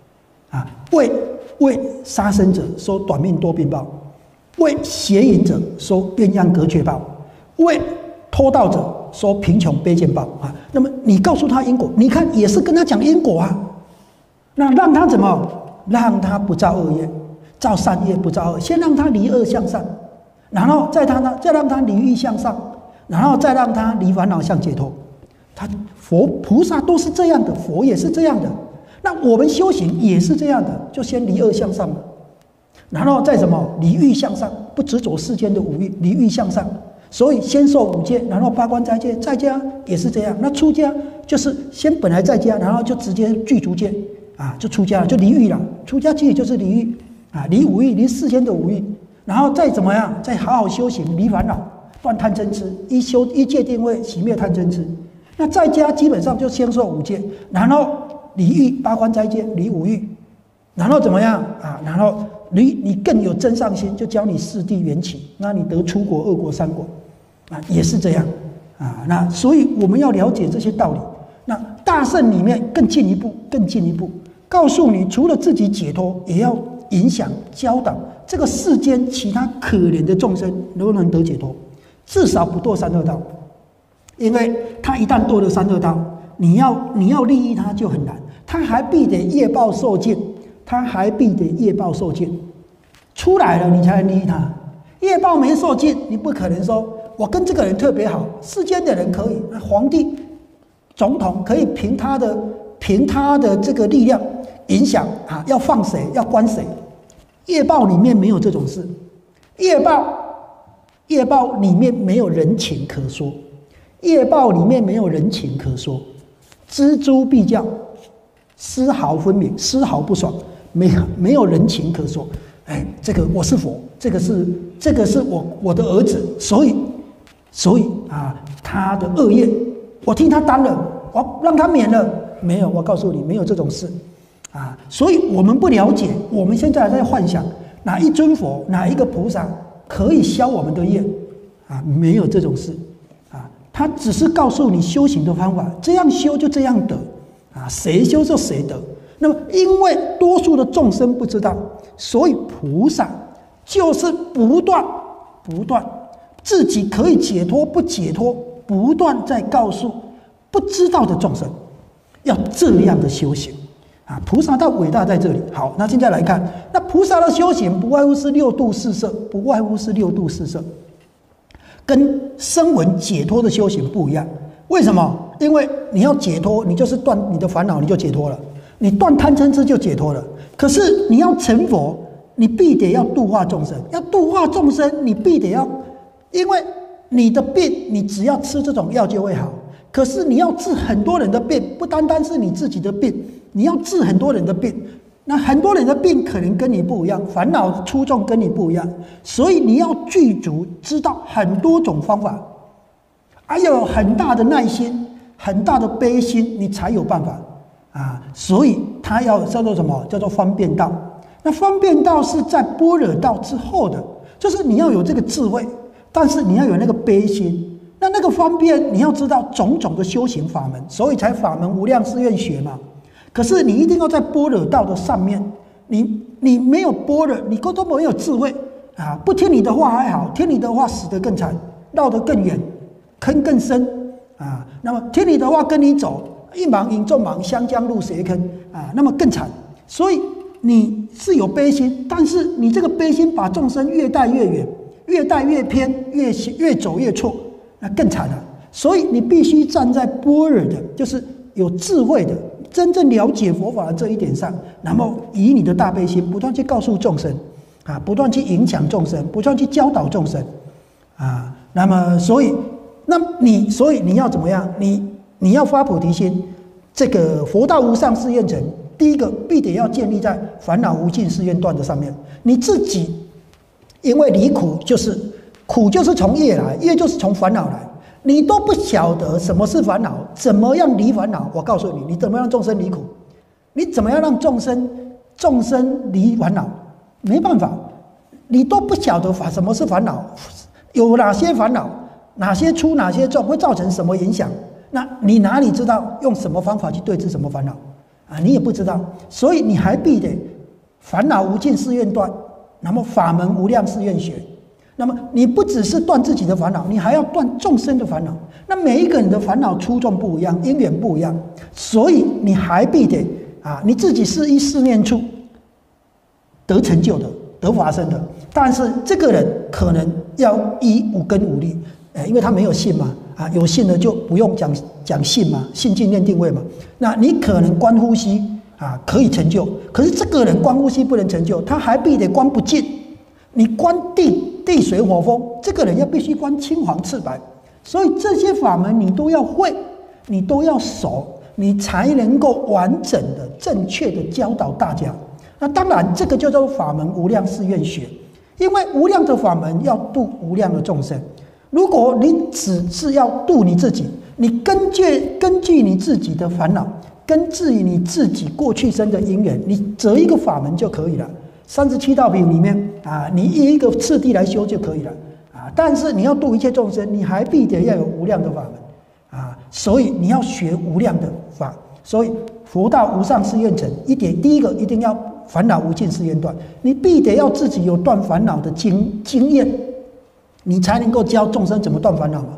为杀生者说短命多病报，为邪淫者说鸳鸯隔却报，为偷盗者说贫穷卑贱报那么你告诉他因果，你看也是跟他讲因果那让他怎么？让他不造恶业，造善业不造恶，先让他离恶向善，然后再让他离欲向上，然后再让他离烦恼向解脱。菩萨都是这样的，佛也是这样的。那我们修行也是这样的，就先离恶向上，然后再什么？离欲向上，不执着世间的五欲，离欲向上。所以先受五戒，然后八关斋戒，在家也是这样。那出家就是先本来在家，然后就直接具足戒就出家了，就离欲了。出家其实就是离欲离五欲，离世间的五欲，然后再怎么样，再好好修行，离烦恼，断贪嗔痴，依戒定慧，熄灭贪嗔痴。那在家基本上就先受五戒，然后离欲，八关斋戒，离五欲，然后怎么样然后你更有真上心，就教你四谛缘起，那你得出国、二国、三国也是这样那所以我们要了解这些道理。那大圣里面更进一步告诉你，除了自己解脱，也要影响教导这个世间其他可怜的众生能不能得解脱，至少不堕三恶道。因为他一旦堕了三恶道， 你要利益他就很难，他还必得业报受尽，出来了你才能利益他。业报没受尽，你不可能说我跟这个人特别好，世间的人可以，皇帝、总统可以凭他的这个力量影响啊，要放谁，要关谁。业报里面没有这种事，业报里面没有人情可说，锱铢必较，丝毫分明，丝毫不爽，没有人情可说。哎，这个我是佛，这个是我的儿子，所以啊，他的恶业我替他担了，我让他免了。没有，我告诉你，没有这种事啊。所以我们不了解，我们现在还在幻想哪一尊佛、哪一个菩萨可以消我们的业啊？没有这种事啊。他只是告诉你修行的方法，这样修就这样得啊，谁修就谁得。那么，因为多数的众生不知道，所以菩萨就是不断自己可以解脱不解脱，不断在告诉不知道的众生要这样的修行啊。菩萨道伟大在这里。好，那现在来看，那菩萨的修行不外乎是六度四摄，跟声闻解脱的修行不一样。为什么？因为你要解脱，你就是断你的烦恼，你就解脱了。你断贪嗔痴就解脱了。可是你要成佛，你必得要度化众生。要度化众生，你必得要，因为你的病，你只要吃这种药就会好。可是你要治很多人的病，不单单是你自己的病，你要治很多人的病。那很多人的病可能跟你不一样，烦恼出众跟你不一样，所以你要具足知道很多种方法，还要有很大的耐心、很大的悲心，你才有办法啊。所以它要叫做什么？叫做方便道。那方便道是在般若道之后的，就是你要有这个智慧，但是你要有那个悲心。那个方便，你要知道种种的修行法门，所以才法门无量誓愿学嘛。可是你一定要在般若道的上面，你没有般若，你都没有智慧啊！不听你的话还好，听你的话死得更惨，绕得更远，坑更深啊！那么听你的话跟你走，一盲引众盲，湘江入蛇坑啊，那么更惨。所以你是有悲心，但是你这个悲心把众生越带越远，越带越偏，越走越错，那更惨了。所以你必须站在般若的，就是有智慧的。真正了解佛法的这一点上，然后以你的大悲心不断去告诉众生啊，不断去影响众生，不断去教导众生啊。那么所以你要怎么样？你要发菩提心，这个佛道无上誓愿成，第一个必得要建立在烦恼无尽誓愿断的上面。你自己因为离苦就是从业来，业就是从烦恼来。你都不晓得什么是烦恼，怎么样离烦恼？我告诉你，你怎么样让众生离苦？你怎么样让众生离烦恼？没办法，你都不晓得什么是烦恼，有哪些烦恼，哪些粗哪些重，会造成什么影响？那你哪里知道用什么方法去对治什么烦恼啊？你也不知道，所以你还必得烦恼无尽誓愿断，那么法门无量誓愿学。那么你不只是断自己的烦恼，你还要断众生的烦恼。那每一个人的烦恼出众不一样，因缘不一样，所以你还必得你自己是依四念处得成就的，得法身的。但是这个人可能要依五根五力，因为他没有信嘛，有信的就不用讲信嘛，信静念定慧嘛。那你可能观呼吸可以成就，可是这个人观呼吸不能成就，他还必得观不净。你观地水火风，这个人必须观青黄赤白，所以这些法门你都要会，你都要熟，你才能够完整的、正确的教导大家。那当然，这个就叫做法门无量誓愿学，因为无量的法门要度无量的众生。如果你只是要度你自己，你根据你自己的烦恼，根据你自己过去生的因缘，你择一个法门就可以了。37道品里面你依一个次第来修就可以了但是你要度一切众生，你还必得要有无量的法门所以你要学无量的法。所以佛道无上誓愿成，第一个一定要烦恼无尽誓愿断，你必得要自己有断烦恼的经验，你才能够教众生怎么断烦恼嘛。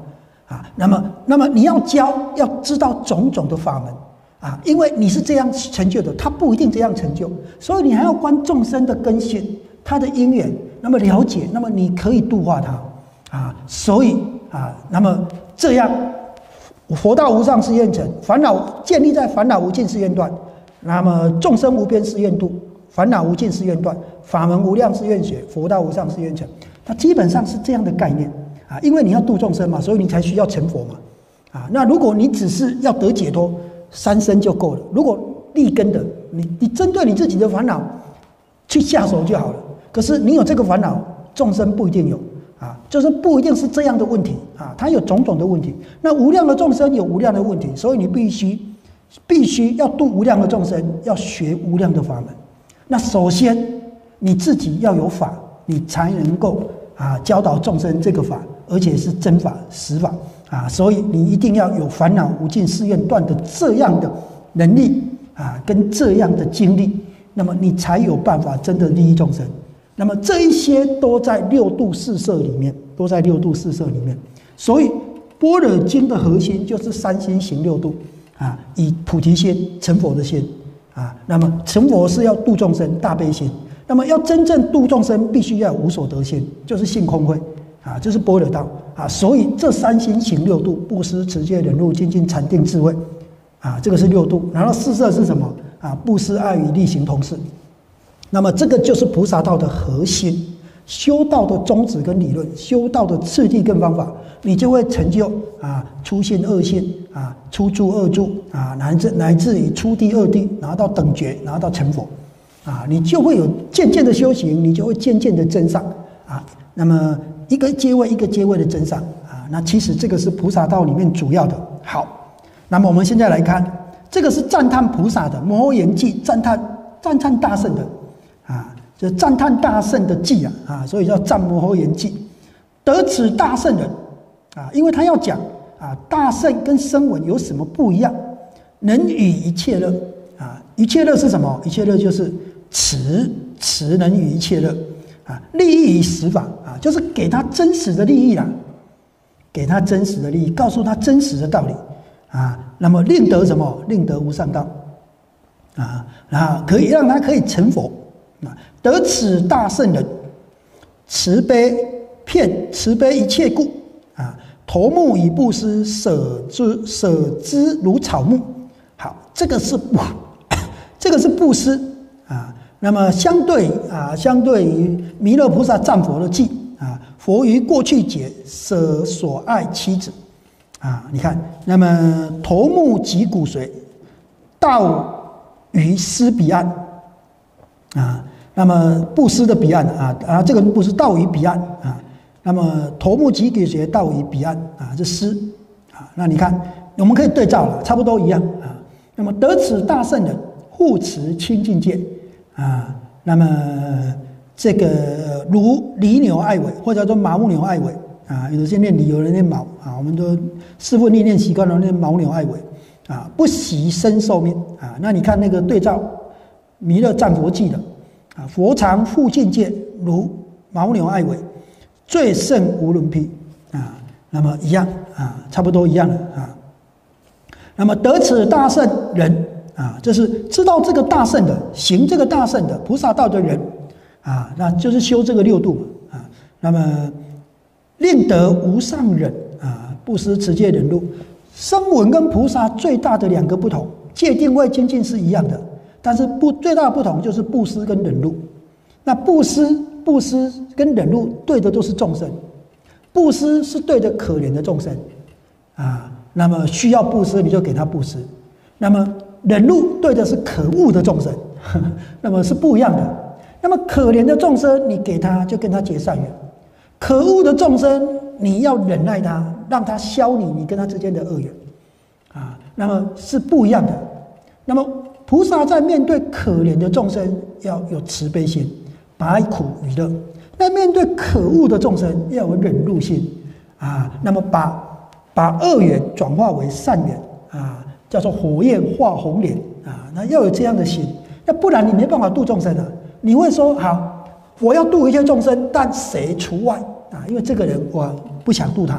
啊。那么你要教，要知道种种的法门啊，因为你是这样成就的，他不一定这样成就，所以你还要观众生的根性，他的因缘，那么了解，那么你可以度化他啊。所以啊，那么这样佛道无上誓愿成，烦恼建立在烦恼无尽誓愿断，那么众生无边誓愿度，烦恼无尽誓愿断，法门无量誓愿学，佛道无上誓愿成。它基本上是这样的概念啊，因为你要度众生嘛，所以你才需要成佛嘛啊。那如果你只是要得解脱，3生就够了。如果立根的，你针对你自己的烦恼去下手就好了。可是你有这个烦恼，众生不一定有啊，就是不一定是这样的问题啊，它有种种的问题。那无量的众生有无量的问题，所以你必须要度无量的众生，要学无量的法门。那首先你自己要有法，你才能够啊教导众生这个法，而且是真法实法啊。所以你一定要有烦恼无尽誓愿断的这样的能力啊，跟这样的经历，那么你才有办法真的利益众生。那么这一些都在六度四摄里面，所以般若经的核心就是3心行6度啊，以菩提心成佛的心啊。那么成佛是要度众生大悲心，那么要真正度众生，必须要有无所得心，就是性空慧啊，就是般若道啊。所以这3心行6度，布施、持戒、忍辱、精进、禅定、智慧啊，这个是6度。然后四摄是什么啊？布施、爱语、力行、同事。那么这个就是菩萨道的核心，修道的宗旨跟理论，修道的次第跟方法，你就会成就啊初信、二信啊，初住、二住啊，乃至于初地、二地，拿到等觉，拿到成佛啊，你就会有渐渐的修行，你就会渐渐的增上啊。那么一个阶位一个阶位的增上啊，那其实这个是菩萨道里面主要的。好，那么我们现在来看，这个是赞叹菩萨的摩诃言记，赞叹大圣的。啊，就赞叹大圣的记啊，所以叫赞摩诃言记。得此大圣人啊，因为他要讲啊，大圣跟声闻有什么不一样？能与一切乐啊，一切乐是什么？一切乐就是持能与一切乐啊，利益于实法啊，就是给他真实的利益啦，给他真实的利益，告诉他真实的道理啊。那么令得什么？令得无上道啊，可以让他可以成佛。得此大圣人，慈悲一切故啊，头目以布施，舍之如草木。好，这个是布施啊。那么相对于弥勒菩萨赞佛的记啊，佛于过去劫舍所爱妻子啊，你看，那么头目及骨髓，到于斯彼岸啊。那么布施的彼岸啊，这个布施到于彼岸啊。那么头目及骨髓到于彼岸啊，这施啊。那你看，我们可以对照了，差不多一样啊。那么得此大圣人，护持清净戒啊。那么这个如犁牛爱尾，或者说牦牛爱尾啊，有的先念犁，有人念牦啊。我们都师父念习惯了，念牦牛爱尾啊，不惜身受命啊。那你看那个对照弥勒赞佛记的。啊，佛常护境界，如牦牛爱尾，最胜无伦匹啊。那么一样啊，差不多一样的啊。那么得此大圣人啊，就是知道这个大圣的，行这个大圣的菩萨道的人啊，那就是修这个6度啊。那么令得无上忍啊，布施、持戒、忍辱。声闻跟菩萨最大的2个不同，戒定慧精进是一样的。但是最大的不同就是布施跟忍辱。那布施跟忍辱对的都是众生，布施是对的可怜的众生啊，那么需要布施你就给他布施。那么忍辱对的是可恶的众生，那么是不一样的。那么可怜的众生你给他就跟他结善缘，可恶的众生你要忍耐他，让他消你跟他之间的恶缘啊，那么是不一样的。那么菩萨在面对可怜的众生要有慈悲心，百苦娱乐；那面对可恶的众生要有忍辱心啊。那么把恶缘转化为善缘啊，叫做火焰化红莲啊。那要有这样的心，那不然你没办法度众生啊。你会说好，我要度一切众生，但谁除外啊？因为这个人我不想度他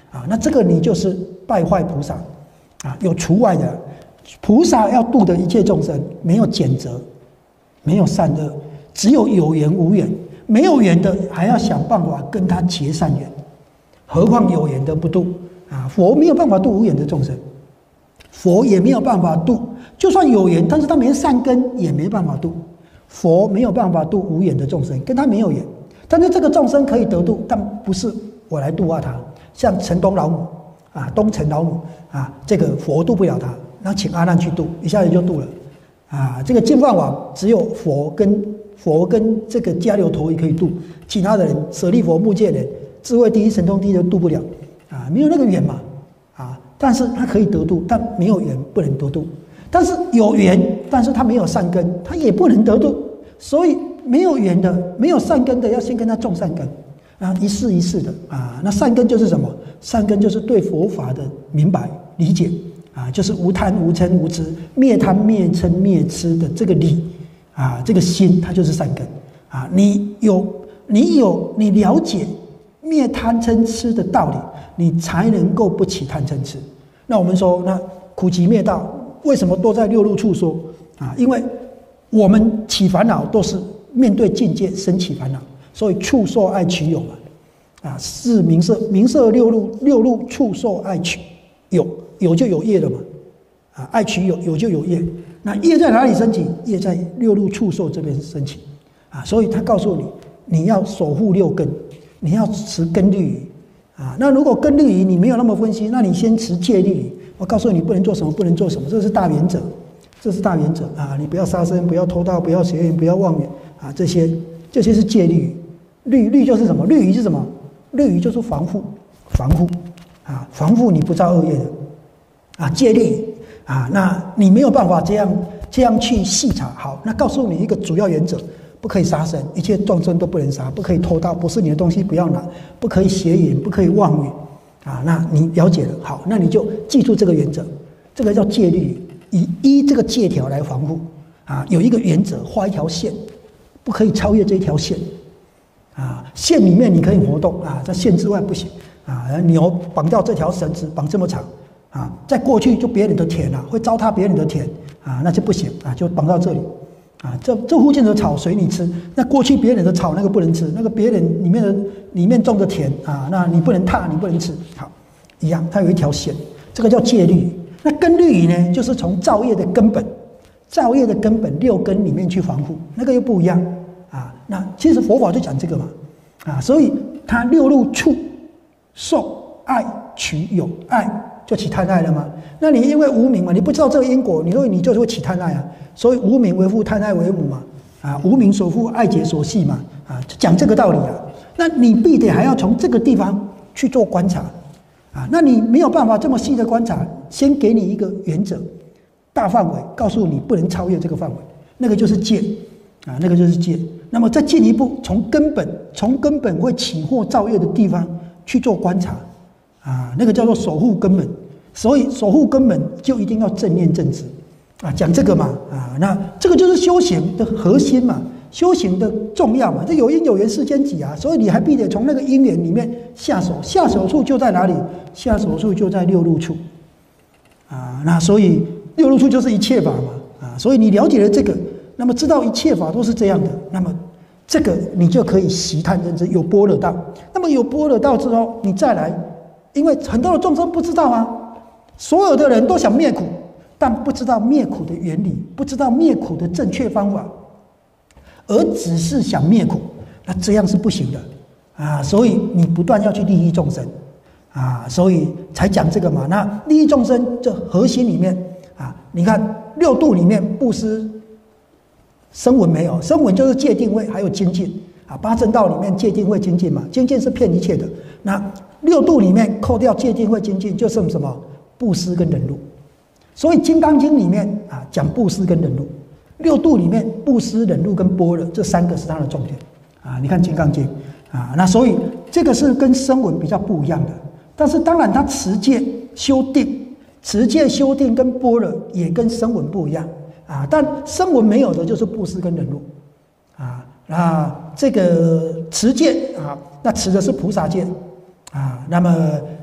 啊，那这个你就是败坏菩萨啊，有除外的。菩萨要度的一切众生，没有拣择，没有善恶，只有有缘无缘。没有缘的还要想办法跟他结善缘，何况有缘的不度啊？佛没有办法度无缘的众生，佛也没有办法度，就算有缘，但是他没善根也没办法度。佛没有办法度无缘的众生，跟他没有缘，但是这个众生可以得度，但不是我来度化他。像城东老母啊，东城老母啊，这个佛度不了他，那请阿难去度，一下子就度了啊。这个净饭王只有佛跟这个迦留陀也可以度，其他的人舍利佛、目犍连、智慧第一、神通第一都度不了啊，没有那个缘嘛啊。但是他可以得度，但没有缘不能得度。但是有缘，但是他没有善根，他也不能得度。所以没有缘的、没有善根的，要先跟他种善根啊，一世一世的啊。那善根就是什么？善根就是对佛法的明白理解啊，就是无贪、无嗔、无痴，灭贪、灭嗔、灭痴的这个理。啊，这个心它就是善根啊！你了解灭贪嗔痴的道理，你才能够不起贪嗔痴。那我们说，那苦集灭道为什么都在六路处说啊？因为我们起烦恼都是面对境界生起烦恼，所以处受爱取有嘛啊，是名色六路处受爱取有就有业了嘛啊，爱取有就有业。那业在哪里升起？业在六路处受这边升起啊，所以他告诉你，你要守护六根，你要持根律仪啊。那如果根律仪你没有那么分析，那你先持戒律仪。我告诉你不能做什么，不能做什么，这是大原则，这是大原则啊！你不要杀生，不要偷盗，不要邪淫，不要妄语啊，这些是戒律仪。律就是什么？律仪是什么？律仪就是防护啊，防护你不造恶业的啊，戒律仪。啊，那你没有办法这样去细查。好，那告诉你一个主要原则：不可以杀生，一切众生都不能杀；不可以偷盗，不是你的东西不要拿；不可以邪淫，不可以妄语。啊，那你了解了，好，那你就记住这个原则，这个叫戒律，依这个戒条来防护。啊，有一个原则，画一条线，不可以超越这一条线。啊，线里面你可以活动啊，在线之外不行。啊，牛绑掉这条绳子，绑这么长。啊，在过去就别人的田啊，会糟蹋别人的田啊，那就不行啊，就绑到这里啊。这附近的草随你吃，那过去别人的草那个不能吃，那个别人里面种的田啊，那你不能踏，你不能吃。好，一样，它有一条线，这个叫戒律。那根律仪呢，就是从造业的根本六根里面去防护，那个又不一样啊。那其实佛法就讲这个嘛啊，所以它六路处受爱取有爱。就起贪爱了吗？那你因为无明嘛，你不知道这个因果，你就会起贪爱啊。所以无明为父，贪爱为母嘛。啊，无明所父，爱结所系嘛。啊，讲这个道理啊。那你必得还要从这个地方去做观察啊。那你没有办法这么细的观察，先给你一个原则，大范围，告诉你不能超越这个范围，那个就是戒啊，那个就是戒。那么再进一步，从根本会起祸造业的地方去做观察。啊，那个叫做守护根本，所以守护根本就一定要正念正知啊，讲这个嘛啊，那这个就是修行的核心嘛，修行的重要嘛，这有因有缘世间己啊，所以你还必得从那个因缘里面下手，下手处就在哪里？下手处就在六路处啊，那所以六路处就是一切法嘛啊，所以你了解了这个，那么知道一切法都是这样的，那么这个你就可以习贪嗔痴，有般若道。那么有般若道之后，你再来。因为很多的众生不知道啊，所有的人都想灭苦，但不知道灭苦的原理，不知道灭苦的正确方法，而只是想灭苦，那这样是不行的啊！所以你不断要去利益众生啊，所以才讲这个嘛。那利益众生这核心里面啊，你看六度里面布施、声闻没有，声闻就是戒定慧，还有精进啊。八正道里面戒定慧精进嘛，精进是骗一切的。那六度里面扣掉戒定慧精进，就剩什么？布施跟忍辱。所以《金刚经》里面啊讲布施跟忍辱，六度里面布施、忍辱跟般若这三个是它的重点啊。你看《金刚经》啊，那所以这个是跟声闻比较不一样的。但是当然它持戒修定跟般若也跟声闻不一样啊。但声闻没有的就是布施跟忍辱啊。那这个持戒啊，那持的是菩萨戒。啊，那么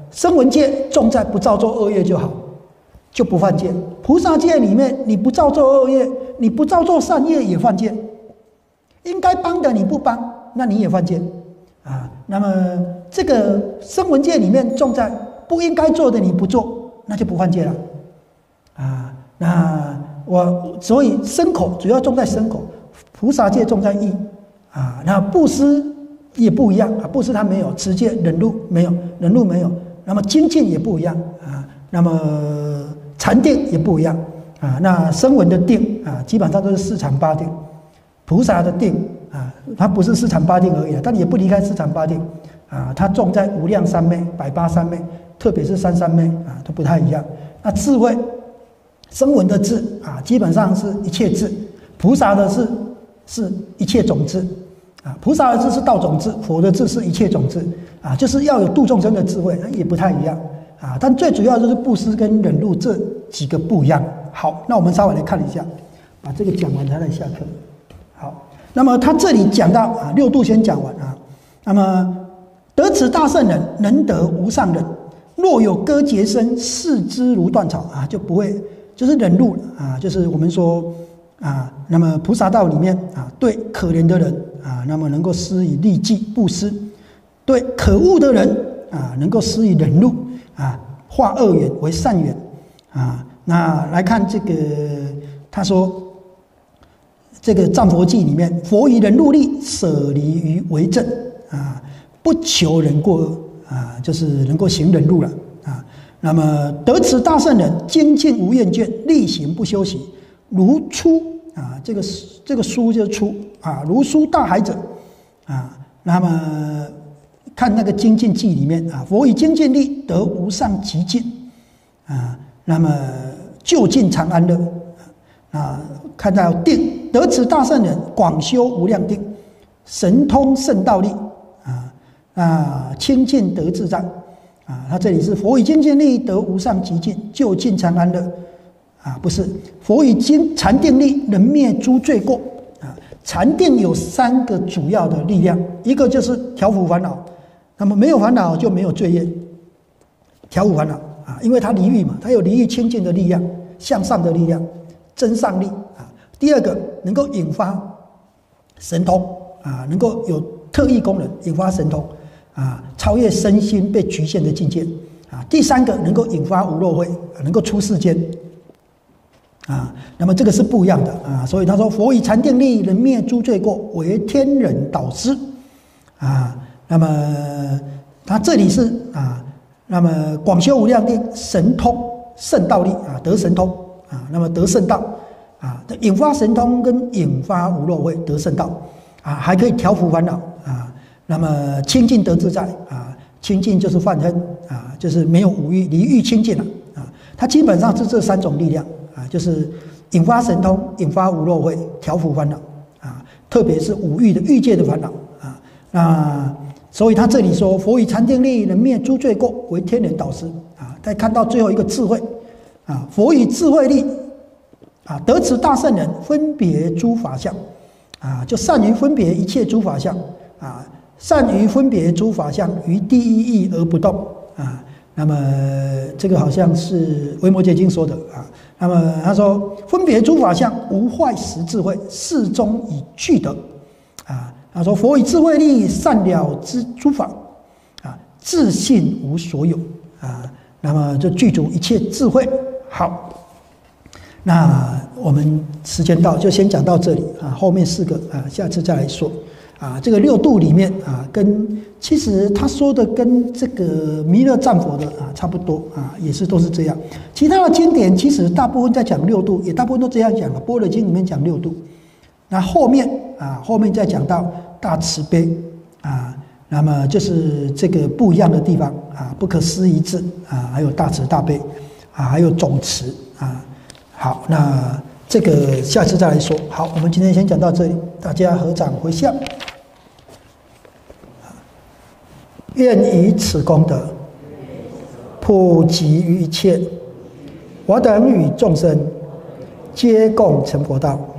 声闻戒重在不造作恶业就好，就不犯戒。菩萨戒里面，你不造作恶业，你不造作善业也犯戒。应该帮的你不帮，那你也犯戒啊。那么这个声闻戒里面重在不应该做的你不做，那就不犯戒了啊。那所以身口主要重在身口，菩萨戒重在意啊。那布施也不一样啊，布施它没有，持戒忍辱没有，忍辱没有。那么精进也不一样啊，那么禅定也不一样啊。那声闻的定啊，基本上都是四禅八定。菩萨的定啊，它不是四禅八定而已，但也不离开四禅八定啊。它重在无量三昧、百八三昧，特别是三三昧啊，都不太一样。那智慧，声闻的智啊，基本上是一切智；菩萨的智是一切种智啊。菩萨的智是道种智，佛的智是一切种智啊，就是要有度众生的智慧，也不太一样啊。但最主要就是布施跟忍辱这几个不一样。好，那我们稍微来看一下，把这个讲完才来下课。好，那么他这里讲到啊，六度先讲完啊。那么得此大圣人，能得无上人。若有割截身，视之如断草啊，就不会就是忍辱啊，就是我们说啊，那么菩萨道里面啊，对可怜的人啊，那么能够施以利济布施；对可恶的人啊，能够施以忍辱啊，化恶缘为善缘啊。那来看这个，他说。这个《藏佛记》里面，佛以忍辱力舍离于为正啊，不求人过恶啊，就是能够行忍辱了啊。那么得此大圣人，精进无厌倦，力行不休息，如出啊，这个书就是出啊，如出大海者啊。那么看那个精进记里面啊，佛以精进力得无上极尽啊，那么就近常安乐啊。看到定，得此大圣人，广修无量定，神通圣道力啊，清净得自在啊。他这里是佛以精进力得无上极尽，就近常安乐啊，不是佛以禅定力能灭诸罪过啊。禅定有三个主要的力量，一个就是调伏烦恼，那么没有烦恼就没有罪业，调伏烦恼啊，因为它离欲嘛，它有离欲清净的力量，向上的力量，真上力啊。第二个能够引发神通啊，能够有特异功能，引发神通啊，超越身心被局限的境界啊。第三个能够引发无漏慧，能够出世间啊。那么这个是不一样的啊。所以他说，佛以禅定力能灭诸罪过，为天人导师啊。那么他这里是啊，那么广修无量定，神通圣道力啊，得神通啊，那么得圣道。啊，引发神通跟引发无漏慧得圣道啊，还可以调伏烦恼啊。那么清净得自在啊，清净就是梵恨啊，就是没有五欲，离欲清净了啊。它基本上是这三种力量啊，就是引发神通、引发无漏慧、调伏烦恼啊，特别是五欲的欲界的烦恼啊。那所以他这里说，佛以禅定力能灭诸罪过，为天人导师啊。再看到最后一个智慧啊，佛以智慧力。啊，得此大圣人，分别诸法相，啊，就善于分别一切诸法相，啊，善于分别诸法相于第一义而不动，啊，那么这个好像是《维摩诘经》说的啊。那么他说，分别诸法相，无坏实智慧，世中以具得，啊，他说佛以智慧力善了知诸法，啊，自信无所有，啊，那么就具足一切智慧。好。那我们时间到，就先讲到这里啊，后面4个啊，下次再来说啊。这个6度里面啊，其实他说的跟这个弥勒藏佛的啊差不多啊，也是都是这样。其他的经典其实大部分在讲6度，也大部分都这样讲了。般若经里面讲6度，那后面再讲到大慈悲啊，那么就是这个不一样的地方啊，不可思议智啊，还有大慈大悲啊，还有总持啊。好，那这个下次再来说。好，我们今天先讲到这里，大家合掌回向。愿以此功德，普及于一切，我等与众生，皆共成佛道。